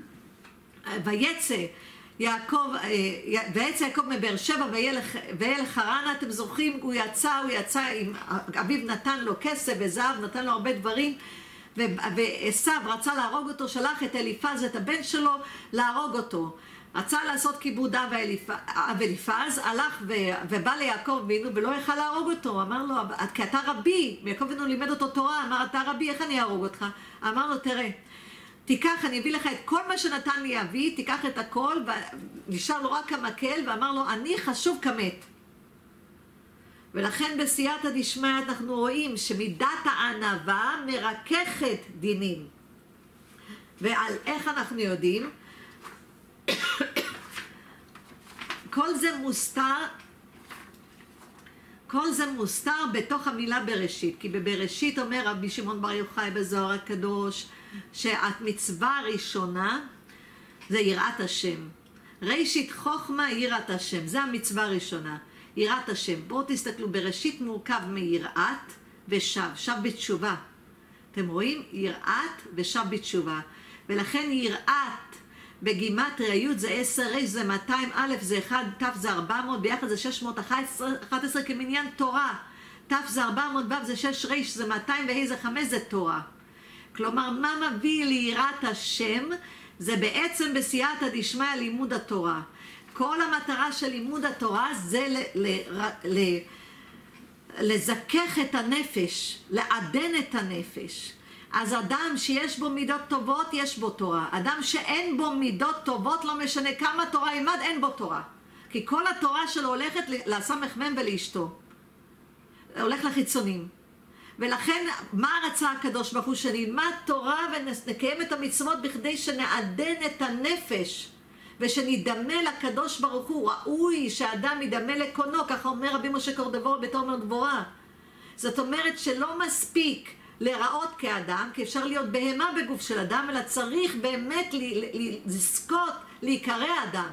ויצא יעקב, ויצא יעקב מבאר שבע וילך חרנה. אתם זוכרים, הוא יצא, הוא יצא, עם, אביו נתן לו כסף וזהב, נתן לו הרבה דברים, ועשיו רצה להרוג אותו, שלח את אליפז, את הבן שלו, להרוג אותו. רצה לעשות כיבוד אב אליפז, הלך ובא ליעקב אבינו ולא יכל להרוג אותו. אמר לו, כי אתה רבי, יעקב אבינו לימד אותו תורה, אמר, אתה רבי, איך אני אהרוג אותך? אמר לו, תראה, תיקח, אני אביא לך את כל מה שנתן לי אבי, תיקח את הכל, ונשאר לו רק המקל, ואמר לו, אני חשוב כמת. ולכן בסייעתא דשמיא אנחנו רואים שמידת הענווה מרככת דינים. ועל איך אנחנו יודעים? כל זה מוסתר, כל זה מוסתר בתוך המילה בראשית, כי בבראשית אומר רבי שמעון בר יוחאי בזוהר הקדוש, שהמצווה הראשונה זה יראת השם. ראשית חוכמה יראת השם, זה המצווה הראשונה. יראת השם. בואו תסתכלו, בראשית מורכב מיראת ושב, שב בתשובה. אתם רואים? יראת ושב בתשובה. ולכן יראת בגימטריה, י' זה עשר, ר' זה מאתיים, א' זה אחד, ת' זה ארבע מאות, ביחד זה שש מאות ואחת עשרה כמניין תורה. ת' זה ארבע מאות, ו' זה שש, ר' זה מאתיים וה' זה חמש, זה תורה. כלומר, מה מביא ליראת השם? זה בעצם בסייעתא דשמיא לימוד התורה. כל המטרה של לימוד התורה זה ל- ל- ל- לזכך את הנפש, לעדן את הנפש. אז אדם שיש בו מידות טובות, יש בו תורה. אדם שאין בו מידות טובות, לא משנה כמה תורה ילמד, אין בו תורה. כי כל התורה שלו הולכת לסמך מם ולאשתו. הולך לחיצונים. ולכן, מה רצה הקדוש ברוך הוא? שנלמד תורה ונקיים את המצוות בכדי שנעדן את הנפש. ושנדמה לקדוש ברוך הוא. ראוי שאדם ידמה לקונו, ככה אומר רבי משה קורדבור בתומר דבורה. זאת אומרת שלא מספיק לראות כאדם, כי אפשר להיות בהמה בגוף של אדם, אלא צריך באמת לזכות להיקרא אדם.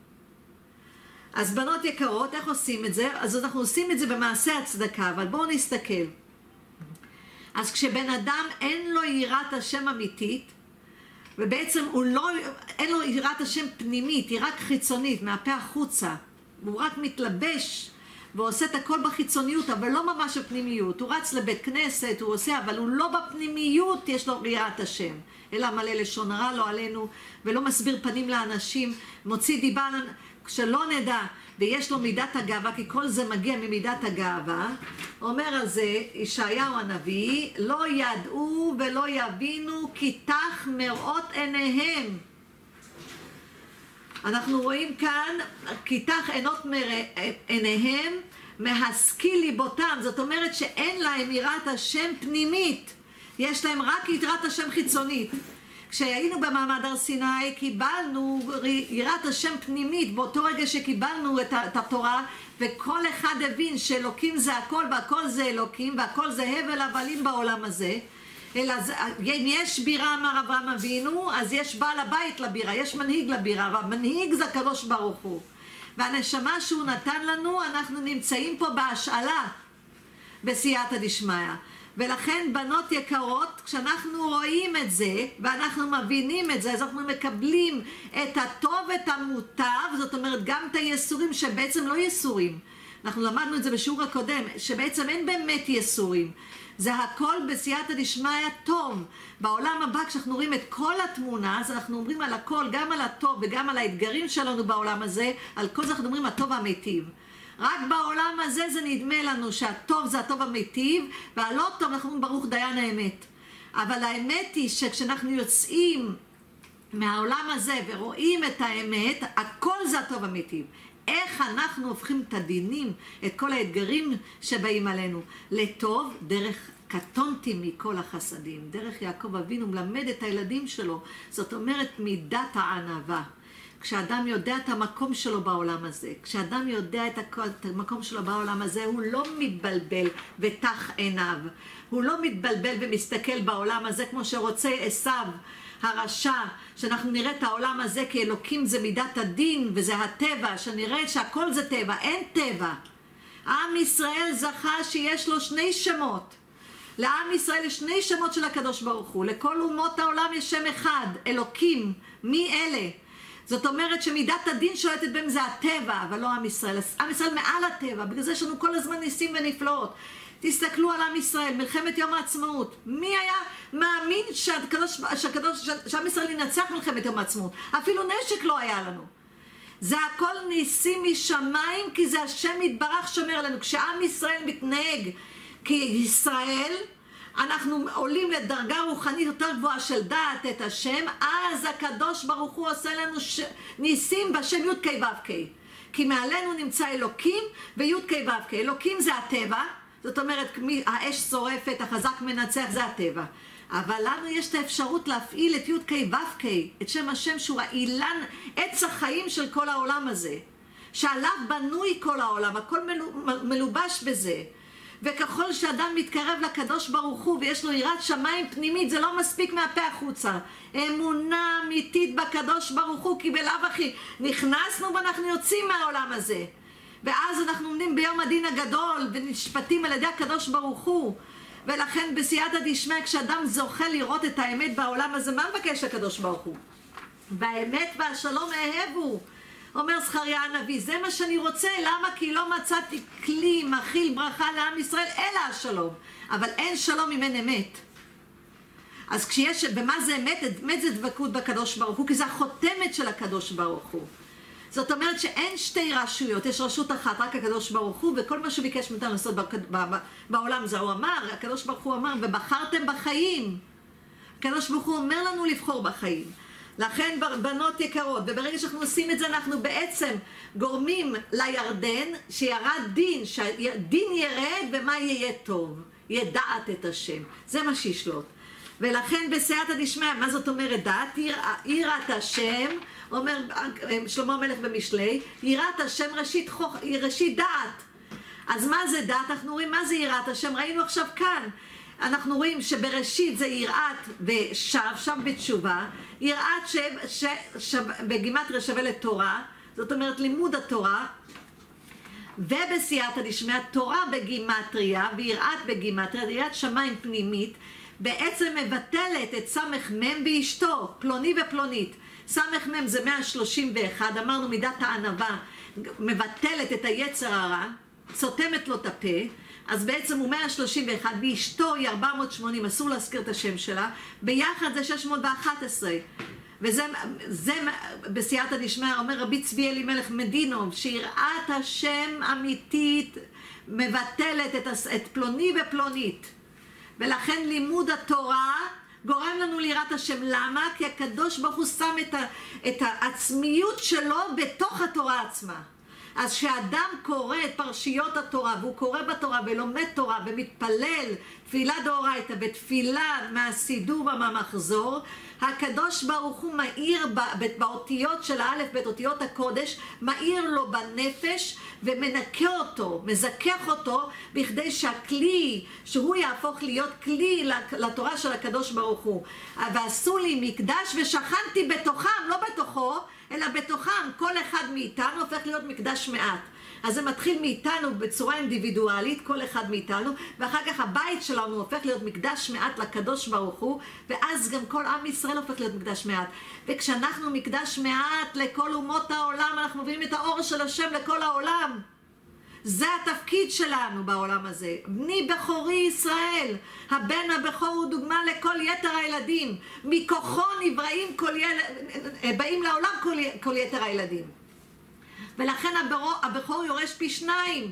אז בנות יקרות, איך עושים את זה? אז אנחנו עושים את זה במעשה הצדקה, אבל בואו נסתכל. אז כשבן אדם אין לו יראת השם אמיתית, ובעצם הוא לא, אין לו יראת השם פנימית, היא רק חיצונית, מהפה החוצה. הוא רק מתלבש ועושה את הכל בחיצוניות, אבל לא ממש בפנימיות. הוא רץ לבית כנסת, הוא עושה, אבל הוא לא בפנימיות, יש לו יראת השם. אלא מלא לשון הרע, לא עלינו, ולא מסביר פנים לאנשים, מוציא דיבה, כשלא נדע, ויש לו מידת הגאווה, כי כל זה מגיע ממידת הגאווה. אומר על זה ישעיהו הנביא, לא ידעו ולא יבינו, כי תח מראות עיניהם. אנחנו רואים כאן, כי תח עינות עיניהם, מהשכיל ליבותם. זאת אומרת שאין להם יראת השם פנימית, יש להם רק יראת השם חיצונית. כשהיינו במעמד הר סיני קיבלנו יראת השם פנימית, באותו רגע שקיבלנו את, את התורה, וכל אחד הבין שאלוקים זה הכל והכל זה אלוקים והכל זה הבל הבלים בעולם הזה. אלא אם יש בירה, אמר אברהם אבינו, אז יש בעל הבית לבירה, יש מנהיג לבירה, והמנהיג זה הקדוש ברוך הוא. והנשמה שהוא נתן לנו, אנחנו נמצאים פה בהשאלה, בסייעתא דשמיא. ולכן בנות יקרות, כשאנחנו רואים את זה, ואנחנו מבינים את זה, אז אנחנו מקבלים את הטוב ואת המוטב, זאת אומרת גם את היסורים שבעצם לא יסורים. אנחנו למדנו את זה בשיעור הקודם, שבעצם אין באמת יסורים. זה הכל בסייעתא דשמיא טוב. בעולם הבא כשאנחנו רואים את כל התמונה, אז אנחנו אומרים על הכל, גם על הטוב וגם על האתגרים שלנו בעולם הזה, על כל זה אנחנו אומרים הטוב המיטיב. רק בעולם הזה זה נדמה לנו שהטוב זה הטוב המיטיב, והלא טוב אנחנו אומרים ברוך דיין האמת. אבל האמת היא שכשאנחנו יוצאים מהעולם הזה ורואים את האמת, הכל זה הטוב המיטיב. איך אנחנו הופכים את הדינים, את כל האתגרים שבאים עלינו, לטוב דרך קטונתי מכל החסדים. דרך יעקב אבינו מלמד את הילדים שלו, זאת אומרת מידת הענווה. כשאדם יודע את המקום שלו בעולם הזה, כשאדם יודע את המקום שלו בעולם הזה, הוא לא מתבלבל ותח עיניו. הוא לא מתבלבל ומסתכל בעולם הזה כמו שרוצה עשיו הרשע, שאנחנו נראה את העולם הזה כי אלוקים זה מידת הדין וזה הטבע, שנראה שהכל זה טבע. אין טבע. עם ישראל זכה שיש לו שני שמות. לעם ישראל יש שני שמות של הקדוש ברוך הוא. לכל אומות העולם יש שם אחד, אלוקים. מי אלה? זאת אומרת שמידת הדין שולטת בהם זה הטבע, אבל לא עם ישראל. עם ישראל מעל הטבע, בגלל זה יש לנו כל הזמן ניסים ונפלאות. תסתכלו על עם ישראל, מלחמת יום העצמאות. מי היה מאמין שהקדוש, שהקדוש, שעם ישראל ינצח מלחמת יום העצמאות? אפילו נשק לא היה לנו. זה הכל ניסים משמיים, כי זה השם יתברך שומר לנו. כשעם ישראל מתנהג כישראל, אנחנו עולים לדרגה רוחנית יותר גבוהה של דעת את השם, אז הקדוש ברוך הוא עושה לנו ש... ניסים בשם י' ק' ו' ק'. כי מעלינו נמצא אלוקים וי' ק' ו' ק'. אלוקים זה הטבע, זאת אומרת האש שורפת, החזק מנצח, זה הטבע. אבל לנו יש את האפשרות להפעיל את י' ק' ו' ק', את שם השם שהוא האילן, עץ החיים של כל העולם הזה, שעליו בנוי כל העולם, הכל מלובש בזה. וככל שאדם מתקרב לקדוש ברוך הוא ויש לו יראת שמיים פנימית, זה לא מספיק מהפה החוצה. אמונה אמיתית בקדוש ברוך הוא, כי בלאו הכי נכנסנו ואנחנו יוצאים מהעולם הזה. ואז אנחנו עומדים ביום הדין הגדול ונשפטים על ידי הקדוש ברוך הוא. ולכן בסייעתא דשמיא, כשאדם זוכה לראות את האמת בעולם הזה, מה מבקש הקדוש ברוך הוא? והאמת והשלום אהבו. אומר זכריה הנביא, זה מה שאני רוצה. למה? כי לא מצאתי כלי מכיל ברכה לעם ישראל אלא השלום. אבל אין שלום אם אין אמת. אז כשיש, במה זה אמת? אמת זה דבקות בקדוש ברוך הוא, כי זה החותמת של הקדוש ברוך הוא. זאת אומרת שאין שתי רשויות, יש רשות אחת, רק הקדוש ברוך הוא, וכל מה שביקש מאיתנו לעשות בעולם זה הוא אמר, הקדוש ברוך הוא אמר, ובחרתם בחיים. הקדוש ברוך הוא אומר לנו לבחור בחיים. לכן בנות יקרות, וברגע שאנחנו עושים את זה, אנחנו בעצם גורמים לירדן שירד דין, שהדין ירד ומה יהיה טוב, ידעת את השם, זה מה שישלוט. ולכן בסייעתא דשמיא, מה זאת אומרת דעת? יראת השם, אומר שלמה המלך במשלי, יראת השם ראשית, חוכ... ראשית דעת. אז מה זה דעת? אנחנו רואים מה זה יראת השם, ראינו עכשיו כאן. אנחנו רואים שבראשית זה יראת ושב, שב בתשובה, יראת שב, ש, שב, בגימטריה שווה לתורה, זאת אומרת לימוד התורה, ובסייעתא דשמיא תורה בגימטריה ויראת בגימטריה, יראת שמיים פנימית, בעצם מבטלת את סמך מם ואשתו, פלוני ופלונית. סמך מם זה מאה שלושים ואחת, אמרנו מידת הענווה, מבטלת את היצר הרע, סותמת לו את הפה, אז בעצם הוא מאה שלושים ואחת, ואשתו היא ארבע מאות ושמונים, אסור להזכיר את השם שלה, ביחד זה שש מאות ואחת עשרה. וזה זה, בסייעתא דשמיא אומר רבי צבי אלימלך מדינוב, שיראת השם אמיתית מבטלת את, את פלוני ופלונית. ולכן לימוד התורה גורם לנו ליראת השם. למה? כי הקדוש ברוך הוא שם את, ה, את העצמיות שלו בתוך התורה עצמה. אז כשאדם קורא את פרשיות התורה, והוא קורא בתורה ולומד תורה ומתפלל תפילה דאורייתא ותפילה מהסידור ומהמחזור, הקדוש ברוך הוא מאיר באותיות של האלף בית, אותיות הקודש, מאיר לו בנפש ומנקה אותו, מזכך אותו, בכדי שהכלי, שהוא יהפוך להיות כלי לתורה של הקדוש ברוך הוא. ועשו לי מקדש ושכנתי בתוכם, לא בתוכו, אלא בתוכם. כל אחד מאיתנו הופך להיות מקדש מעט. אז זה מתחיל מאיתנו בצורה אינדיבידואלית, כל אחד מאיתנו, ואחר כך הבית שלנו הופך להיות מקדש מעט לקדוש ברוך הוא, ואז גם כל עם ישראל הופך להיות מקדש מעט. וכשאנחנו מקדש מעט לכל אומות העולם, אנחנו מביאים את האור של השם לכל העולם. זה התפקיד שלנו בעולם הזה. בני בכורי ישראל, הבן הבכור הוא דוגמה לכל יתר הילדים. מכוחו נבראים כל ילד, באים לעולם כל, כל יתר הילדים. ולכן הבכור יורש פי שניים.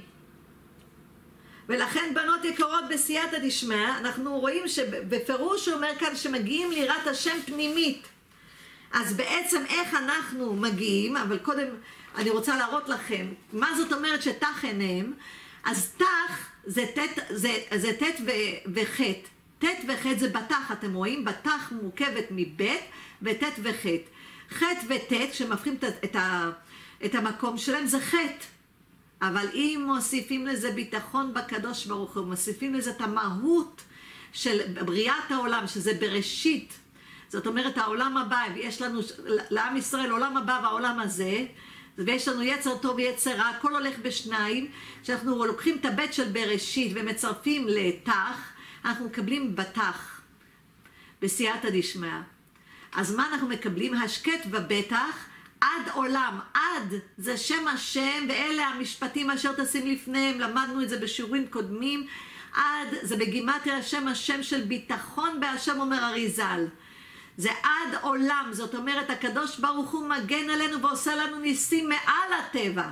ולכן בנות יקרות בסייעתא דשמיא, אנחנו רואים שבפירוש הוא אומר כאן שמגיעים ליראת השם פנימית. אז בעצם איך אנחנו מגיעים, אבל קודם אני רוצה להראות לכם מה זאת אומרת שתח עיניהם. אז תח זה תת, זה, זה תת וחט. תת וחט זה בתח, אתם רואים? בתח מורכבת מבית ותת וחט. חט ותת, שמפכים את, ה, את המקום שלהם, זה חט. אבל אם מוסיפים לזה ביטחון בקדוש ברוך הוא, מוסיפים לזה את המהות של בריאת העולם, שזה בראשית, זאת אומרת העולם הבא, ויש לנו לעם ישראל עולם הבא והעולם הזה, ויש לנו יצר טוב ויצר רע, הכל הולך בשניים. כשאנחנו לוקחים את הבית של בראשית ומצרפים לתח, אנחנו מקבלים בתח, בסייעתא דשמיא. אז מה אנחנו מקבלים? השקט ובטח, עד עולם, עד זה שם השם, ואלה המשפטים אשר תשים לפניהם, למדנו את זה בשיעורים קודמים. עד זה בגימטריה שם השם של ביטחון בהשם, אומר אריז"ל. זה עד עולם, זאת אומרת הקדוש ברוך הוא מגן עלינו ועושה לנו ניסים מעל הטבע.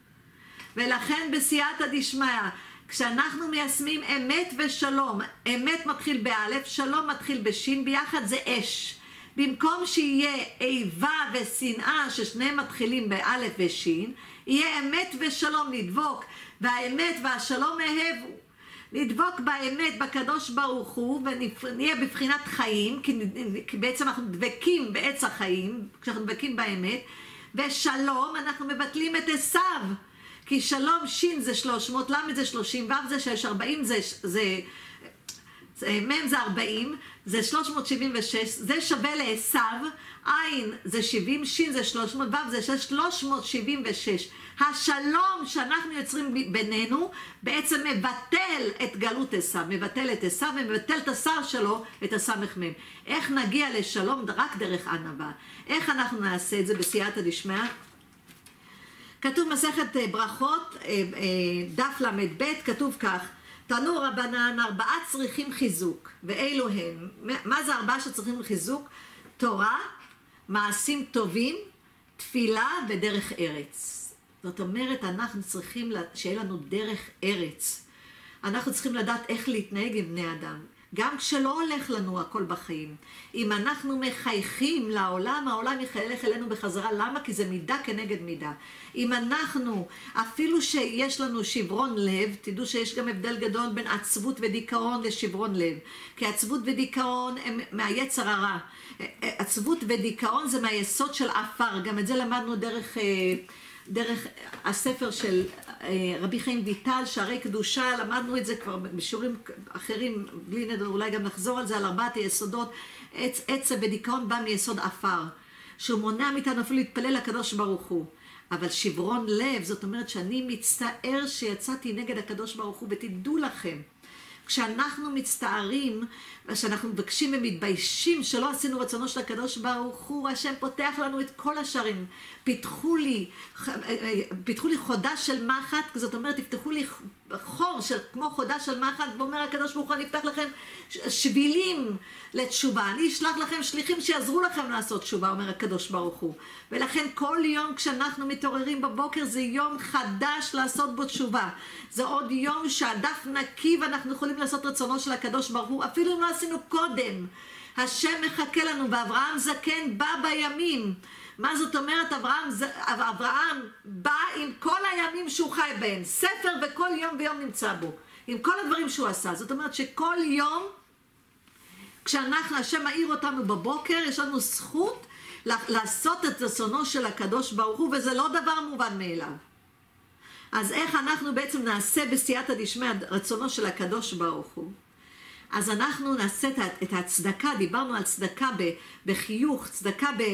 ולכן בסייעתא דשמיא, כשאנחנו מיישמים אמת ושלום, אמת מתחיל באלף, שלום מתחיל בשין, ביחד זה אש. במקום שיהיה איבה ושנאה ששניהם מתחילים באלף ושין, יהיה אמת ושלום, לדבוק, והאמת והשלום אהבו. נדבוק באמת בקדוש ברוך הוא ונהיה בבחינת חיים, כי בעצם אנחנו דבקים בעץ החיים, כשאנחנו דבקים באמת. ושלום, אנחנו מבטלים את עשיו, כי שלום שין זה שלוש מאות, למד זה שלושים, וו זה שש, ארבעים זה, זה, מם זה ארבעים, זה שלוש מאות שבעים ושש, זה שווה לעשיו, עין זה שבעים, שין זה שלוש מאות, וו זה שש, שלוש מאות שבעים ושש. השלום שאנחנו יוצרים בינינו בעצם מבטל את גלות עשיו, מבטל את עשיו ומבטל את השר שלו, את הסמ"ם. איך נגיע לשלום? רק דרך ענווה. איך אנחנו נעשה את זה בסייעתא דשמיא? כתוב מסכת ברכות, דף למד ב', כתוב כך: תנו רבנן, ארבעה צריכים חיזוק, ואילו הם, מה זה ארבעה שצריכים חיזוק? תורה, מעשים טובים, תפילה ודרך ארץ. זאת אומרת, אנחנו צריכים שיהיה לנו דרך ארץ. אנחנו צריכים לדעת איך להתנהג עם בני אדם. גם כשלא הולך לנו הכל בחיים. אם אנחנו מחייכים לעולם, העולם יחייך אלינו בחזרה. למה? כי זה מידה כנגד מידה. אם אנחנו, אפילו שיש לנו שברון לב, תדעו שיש גם הבדל גדול בין עצבות ודיכאון לשברון לב. כי עצבות ודיכאון הם מהיצר הרע. עצבות ודיכאון זה מהיסוד של עפר. גם את זה למדנו דרך... דרך הספר של רבי חיים ויטל, שערי קדושה, למדנו את זה כבר בשיעורים אחרים, בלי נדר, אולי גם נחזור על זה, על ארבעת היסודות. עצב ודיכאון בא מיסוד עפר, שהוא מונע מאיתנו אפילו להתפלל לקדוש ברוך הוא. אבל שברון לב, זאת אומרת שאני מצטער שיצאתי נגד הקדוש ברוך הוא, ותדעו לכם, כשאנחנו מצטערים, כשאנחנו מבקשים ומתביישים שלא עשינו רצונו של הקדוש ברוך הוא, השם פותח לנו את כל השערים. פיתחו לי, פיתחו לי חודה של מחט, זאת אומרת, תפתחו לי חור של, כמו חודה של מחט, ואומר הקדוש ברוך הוא, אני אפתח לכם שבילים לתשובה. אני אשלח לכם שליחים שיעזרו לכם לעשות תשובה, אומר הקדוש ברוך הוא. ולכן כל יום כשאנחנו מתעוררים בבוקר, זה יום חדש לעשות בו תשובה. זה עוד יום שהדף נקי ואנחנו יכולים לעשות רצונו של הקדוש ברוך הוא, אפילו אם לא עשינו קודם. השם מחכה לנו, ואברהם זקן בא בימים, מה זאת אומרת? אברהם, אברהם בא עם כל הימים שהוא חי בהם, ספר וכל יום ויום נמצא בו, עם כל הדברים שהוא עשה. זאת אומרת שכל יום, כשאנחנו, השם מעיר אותנו בבוקר, יש לנו זכות לעשות את רצונו של הקדוש ברוך הוא, וזה לא דבר מובן מאליו. אז איך אנחנו בעצם נעשה בסייעתא דשמיא רצונו של הקדוש ברוך הוא? אז אנחנו נעשה את הצדקה, דיברנו על צדקה בחיוך, צדקה ב...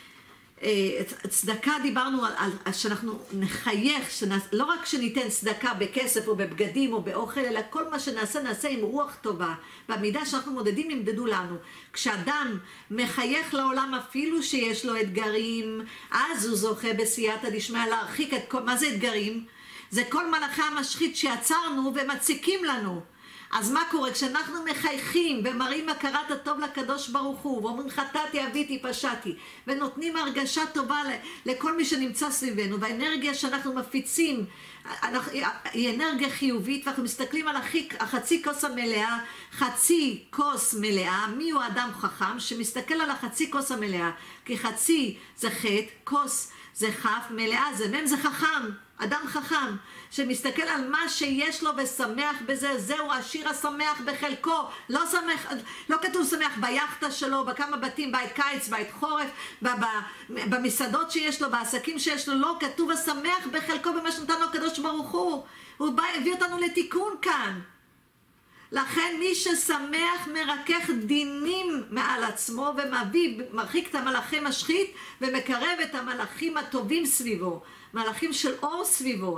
צדקה דיברנו על, על שאנחנו נחייך, שנעש, לא רק שניתן צדקה בכסף או בבגדים או באוכל, אלא כל מה שנעשה נעשה עם רוח טובה. והמידה שאנחנו מודדים ימדדו לנו. כשאדם מחייך לעולם אפילו שיש לו אתגרים, אז הוא זוכה בסייעתא דשמיא להרחיק את כל... מה זה אתגרים? זה כל מלאכי המשחית שיצרנו ומציקים לנו. אז מה קורה? כשאנחנו מחייכים ומראים הכרת הטוב לקדוש ברוך הוא, ואומרים חטאתי, אביתי, פשעתי, ונותנים הרגשה טובה לכל מי שנמצא סביבנו, והאנרגיה שאנחנו מפיצים היא אנרגיה חיובית, ואנחנו מסתכלים על החצי כוס המלאה, חצי כוס מלאה, מי הוא האדם חכם שמסתכל על החצי כוס המלאה, כי חצי זה חטא, כוס זה כף, מלאה זה מם, זה חכם, אדם חכם, שמסתכל על מה שיש לו ושמח בזה, זהו השיר השמח בחלקו, לא שמח, לא כתוב שמח ביחטה שלו, בכמה בתים, בית קיץ, בית חורף, במסעדות שיש לו, בעסקים שיש לו, לא כתוב השמח בחלקו במה שנתן לו הקדוש ברוך הוא, הוא בא, הביא אותנו לתיקון כאן. לכן מי ששמח מרכך דינים מעל עצמו ומביא, מרחיק את המלאכי משחית ומקרב את המלאכים הטובים סביבו, מלאכים של אור סביבו.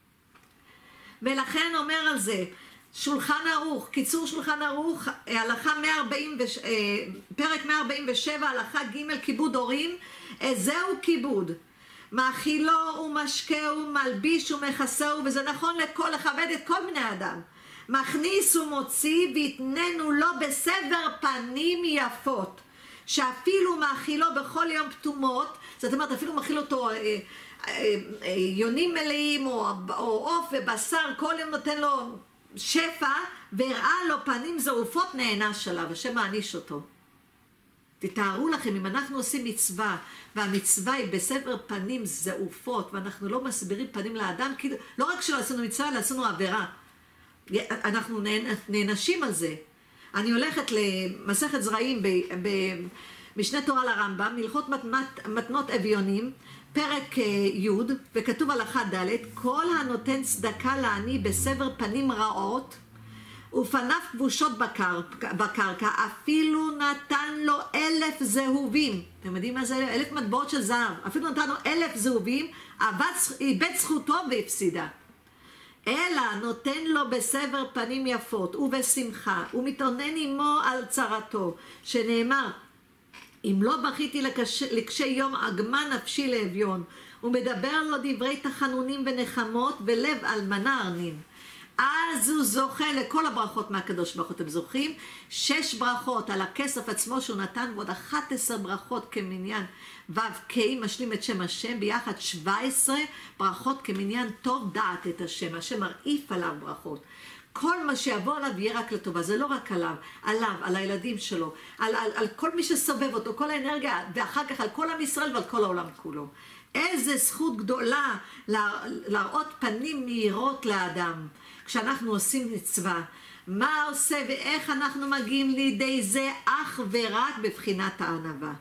ולכן אומר על זה, שולחן ערוך, קיצור שולחן ערוך, הלכה מאה ארבעים, פרק מאה ארבעים ושבע, הלכה ג' כיבוד הורים, זהו כיבוד. מאכילו ומשקהו, מלביש ומכסהו, וזה נכון לכל, לכבד את כל בני אדם. מכניס ומוציא ויתננו לו בסבר פנים יפות, שאפילו מאכילו בכל יום פתומות, זאת אומרת אפילו מאכיל אותו אה, אה, אה, יונים מלאים או, או עוף ובשר, כל יום נותן לו שפע, והראה לו פנים זעופות, נענש עליו, השם מעניש אותו. תתארו לכם, אם אנחנו עושים מצווה, והמצווה היא בסבר פנים זעופות, ואנחנו לא מסבירים פנים לאדם, כי לא רק שלא עשינו מצווה, אלא עשינו עבירה. אנחנו נענשים על זה. אני הולכת למסכת זרעים במשנה תורה לרמב"ם, הלכות מתנות, מתנות אביונים, פרק י', וכתוב הלכה ד', כל הנותן צדקה לעני בסבר פנים רעות, ופניו כבושות בקר, בקרקע, אפילו נתן לו אלף זהובים. אתם יודעים מה זה? אלף מטבעות של זהב. אפילו נתן לו אלף זהובים, איבד זכותו והפסידה. אלא נותן לו בסבר פנים יפות ובשמחה, ומתאונן עמו על צרתו, שנאמר, אם לא בכיתי לקש... לקשי יום אגמה נפשי לאביון, ומדבר לו דברי תחנונים ונחמות, ולב אלמנה ארנין. אז הוא זוכה לכל הברכות מהקדוש ברוך הוא. אתם זוכרים? שש ברכות על הכסף עצמו שהוא נתן, ועוד אחת עשר ברכות כמניין ו' ק' משלים את שם השם, ביחד שבע עשרה ברכות כמניין טוב דעת את השם. השם מרעיף עליו ברכות. כל מה שיבוא עליו יהיה רק לטובה, זה לא רק עליו, עליו, על הילדים שלו, על, על, על כל מי שסובב אותו, כל האנרגיה, ואחר כך על כל עם ישראל ועל כל העולם כולו. איזה זכות גדולה להראות פנים מהירות לאדם. כשאנחנו עושים מצווה, מה עושה ואיך אנחנו מגיעים לידי זה אך ורק בבחינת הענווה.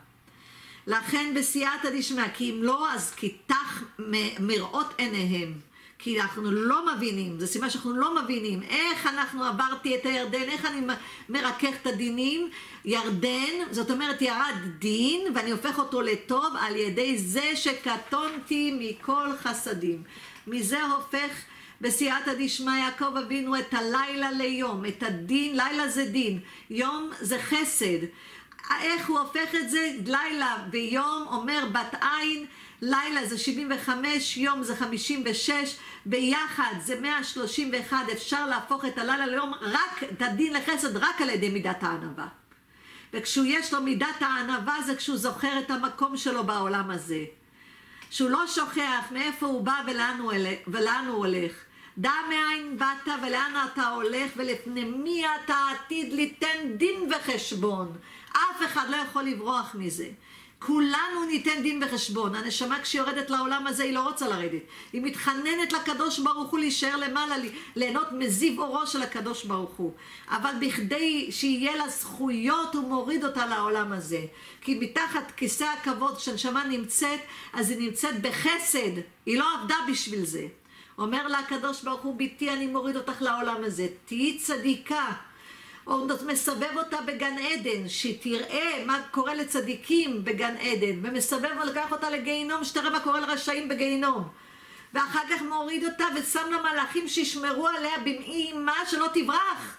לכן בסייעתא דשמיא, כי אם לא, אז כיתך מראות עיניהם. כי אנחנו לא מבינים, זו סיבה שאנחנו לא מבינים איך אנחנו עברתי את הירדן, איך אני מרכך את הדינים. ירדן, זאת אומרת ירד דין, ואני הופך אותו לטוב על ידי זה שקטונתי מכל חסדים. מזה הופך בסייעתא דשמיא יעקב אבינו את הלילה ליום, את הדין, לילה זה דין, יום זה חסד. איך הוא הופך את זה? לילה ויום, אומר בת עין, לילה זה שבעים וחמש, יום זה חמישים ושש, ביחד זה מאה שלושים ואחת, אפשר להפוך את הלילה ליום, רק את הדין לחסד, רק על ידי מידת הענווה. וכשהוא יש לו מידת הענווה זה כשהוא זוכר את המקום שלו בעולם הזה. שהוא לא שוכח מאיפה הוא בא ולאן הוא, ולאן הוא הולך. דע מאין באת ולאן אתה הולך ולפני מי אתה עתיד ליתן דין וחשבון. אף אחד לא יכול לברוח מזה. כולנו ניתן דין וחשבון. הנשמה כשהיא יורדת לעולם הזה היא לא רוצה לרדת. היא מתחננת לקדוש ברוך הוא להישאר למעלה, ליהנות מזיו אורו של הקדוש ברוך הוא. אבל בכדי שיהיה לה זכויות הוא מוריד אותה לעולם הזה. כי מתחת כיסא הכבוד שהנשמה נמצאת, אז היא נמצאת בחסד. היא לא עבדה בשביל זה. אומר לה הקדוש ברוך הוא, ביתי אני מוריד אותך לעולם הזה. תהי צדיקה. או מסבב אותה בגן עדן, שתראה מה קורה לצדיקים בגן עדן, ומסבב ולקח אותה לגיהינום, שתראה מה קורה לרשעים בגיהינום. ואחר כך מוריד אותה ושם למלאכים שישמרו עליה במעי אמה שלא תברח.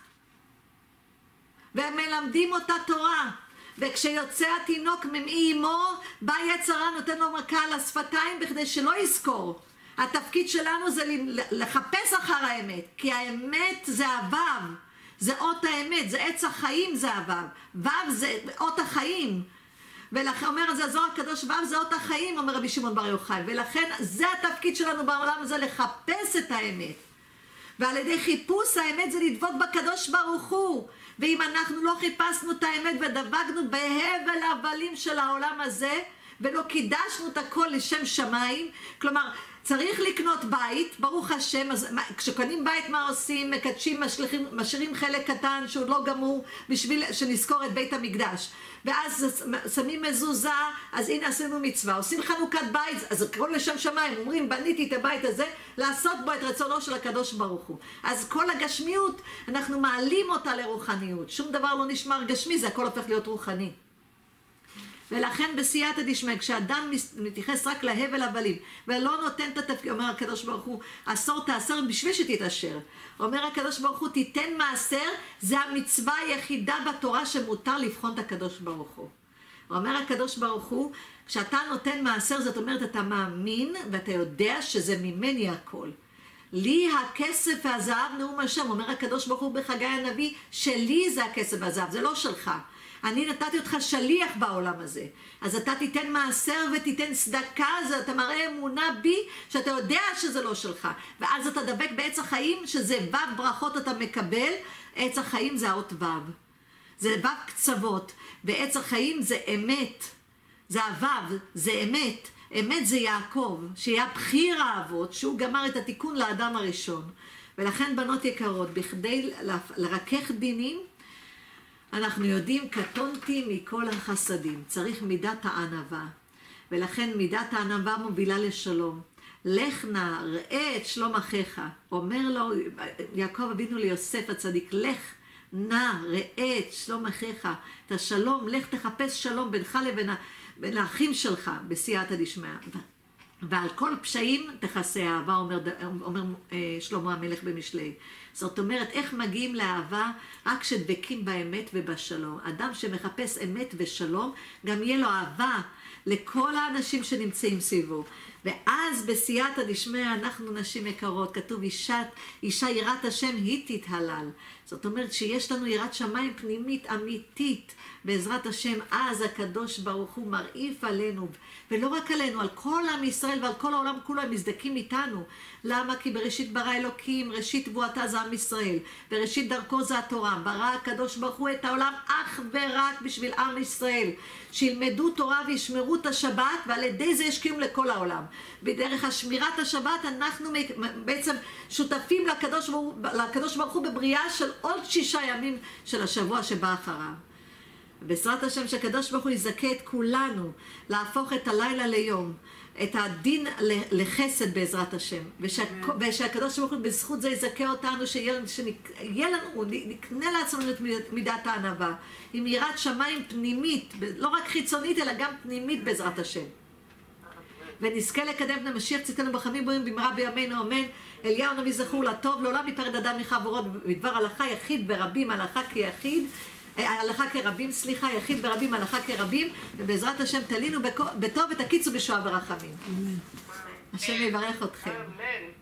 והם מלמדים אותה תורה. וכשיוצא התינוק ממעי אמו, בא יצר הרע נותן לו מכה על השפתיים בכדי שלא יזכור. התפקיד שלנו זה לחפש אחר האמת, כי האמת זה הוו. זה אות האמת, זה עץ החיים זה הוו. וו זה אות החיים. ולכן אומר את זה הזוהר הקדוש, וו זה אות החיים, אומר רבי שמעון בר יוחאי. ולכן זה התפקיד שלנו בעולם הזה, לחפש את האמת. ועל ידי חיפוש האמת זה לדבוק בקדוש ברוך הוא. ואם אנחנו לא חיפשנו את האמת ודבקנו בהבל הבלים של העולם הזה, ולא קידשנו את הכל לשם שמיים, כלומר, צריך לקנות בית, ברוך השם, אז כשקונים בית מה עושים? מקדשים, משליחים, משאירים חלק קטן שהוא לא גמור בשביל שנזכור את בית המקדש. ואז שמים מזוזה, אז הנה עשינו מצווה, עושים חנוכת בית, אז הכל לשם שמיים, אומרים בניתי את הבית הזה, לעשות בו את רצונו של הקדוש ברוך הוא. אז כל הגשמיות, אנחנו מעלים אותה לרוחניות, שום דבר לא נשמר גשמי, זה הכל הופך להיות רוחני. ולכן בסייעתא דשמיא, כשאדם מתייחס רק להבל הבלים, ולא נותן את התפקיד, אומר הקדוש ברוך הוא, עשור תעשר בשביל שתתעשר. אומר הקדוש ברוך הוא, תיתן מעשר, זה המצווה היחידה בתורה שמותר לבחון את הקדוש ברוך הוא. אומר הקדוש ברוך הוא, כשאתה נותן מעשר, זאת אומרת, אתה מאמין, ואתה יודע שזה ממני הכל. לי הכסף והזהב נאום השם, אומר הקדוש ברוך הוא בחגי הנביא, שלי זה הכסף והזהב, זה לא שלך. אני נתתי אותך שליח בעולם הזה. אז אתה תיתן מעשר ותיתן צדקה, אז אתה מראה אמונה בי, שאתה יודע שזה לא שלך. ואז אתה דבק בעץ החיים, שזה וו ברכות אתה מקבל, עץ החיים זה האות וו. זה וו קצוות, ועץ החיים זה אמת. זה הוו, זה אמת. אמת זה יעקב, שהיה בחיר האבות, שהוא גמר את התיקון לאדם הראשון. ולכן בנות יקרות, בכדי לרכך דינים, אנחנו יודעים, קטונתי מכל החסדים. צריך מידת הענווה. ולכן מידת הענווה מובילה לשלום. לך נא, ראה את שלום אחיך. אומר לו, יעקב אבינו ליוסף הצדיק, לך נא, ראה את שלום אחיך. את השלום, לך תחפש שלום בינך לבין בין האחים שלך, בסייעתא דשמיא. ועל כל פשעים תכסה אהבה, אומר, אומר שלמה המלך במשלי. זאת אומרת, איך מגיעים לאהבה? רק כשדבקים באמת ובשלום. אדם שמחפש אמת ושלום, גם יהיה לו אהבה לכל האנשים שנמצאים סביבו. ואז בסייעתא דשמיא אנחנו נשים יקרות, כתוב אישה, אישה יראת השם היא תתהלל. זאת אומרת שיש לנו יראת שמיים פנימית אמיתית, בעזרת השם, אז הקדוש ברוך הוא מרעיף עלינו, ולא רק עלינו, על כל עם ישראל ועל כל העולם כולו הם מזדקים איתנו. למה? כי בראשית ברא אלוקים, ראשית תבואתה זה עם ישראל, בראשית דרכו זה התורה. ברא הקדוש ברוך הוא את העולם אך ורק בשביל עם ישראל, שילמדו תורה וישמרו את השבת, ועל ידי זה ישקיעו לכל העולם. בדרך השמירת השבת אנחנו בעצם שותפים לקדוש ברוך, לקדוש ברוך הוא בבריאה של עוד שישה ימים של השבוע שבא אחריו. בעזרת השם שהקדוש ברוך הוא יזכה את כולנו להפוך את הלילה ליום, את הדין לחסד בעזרת השם, ושהקדוש ברוך הוא בזכות זה יזכה אותנו, שיהיה לנו, נקנה לעצמנו את מידת הענווה, עם יראת שמיים פנימית, לא רק חיצונית אלא גם פנימית בעזרת השם. ונזכה לקדם את המשיח צדקנו ברחמים בריאים במהרה בימינו אמן. אליהו הנביא זכור לטוב, לעולם ייפרד אדם מחברו בדבר הלכה יחיד ברבים, הלכה כיחיד, הלכה כרבים, סליחה, יחיד ורבים, הלכה כרבים, ובעזרת השם תלינו בטוב ותקיצו בשועה ורחמים. השם יברך אתכם.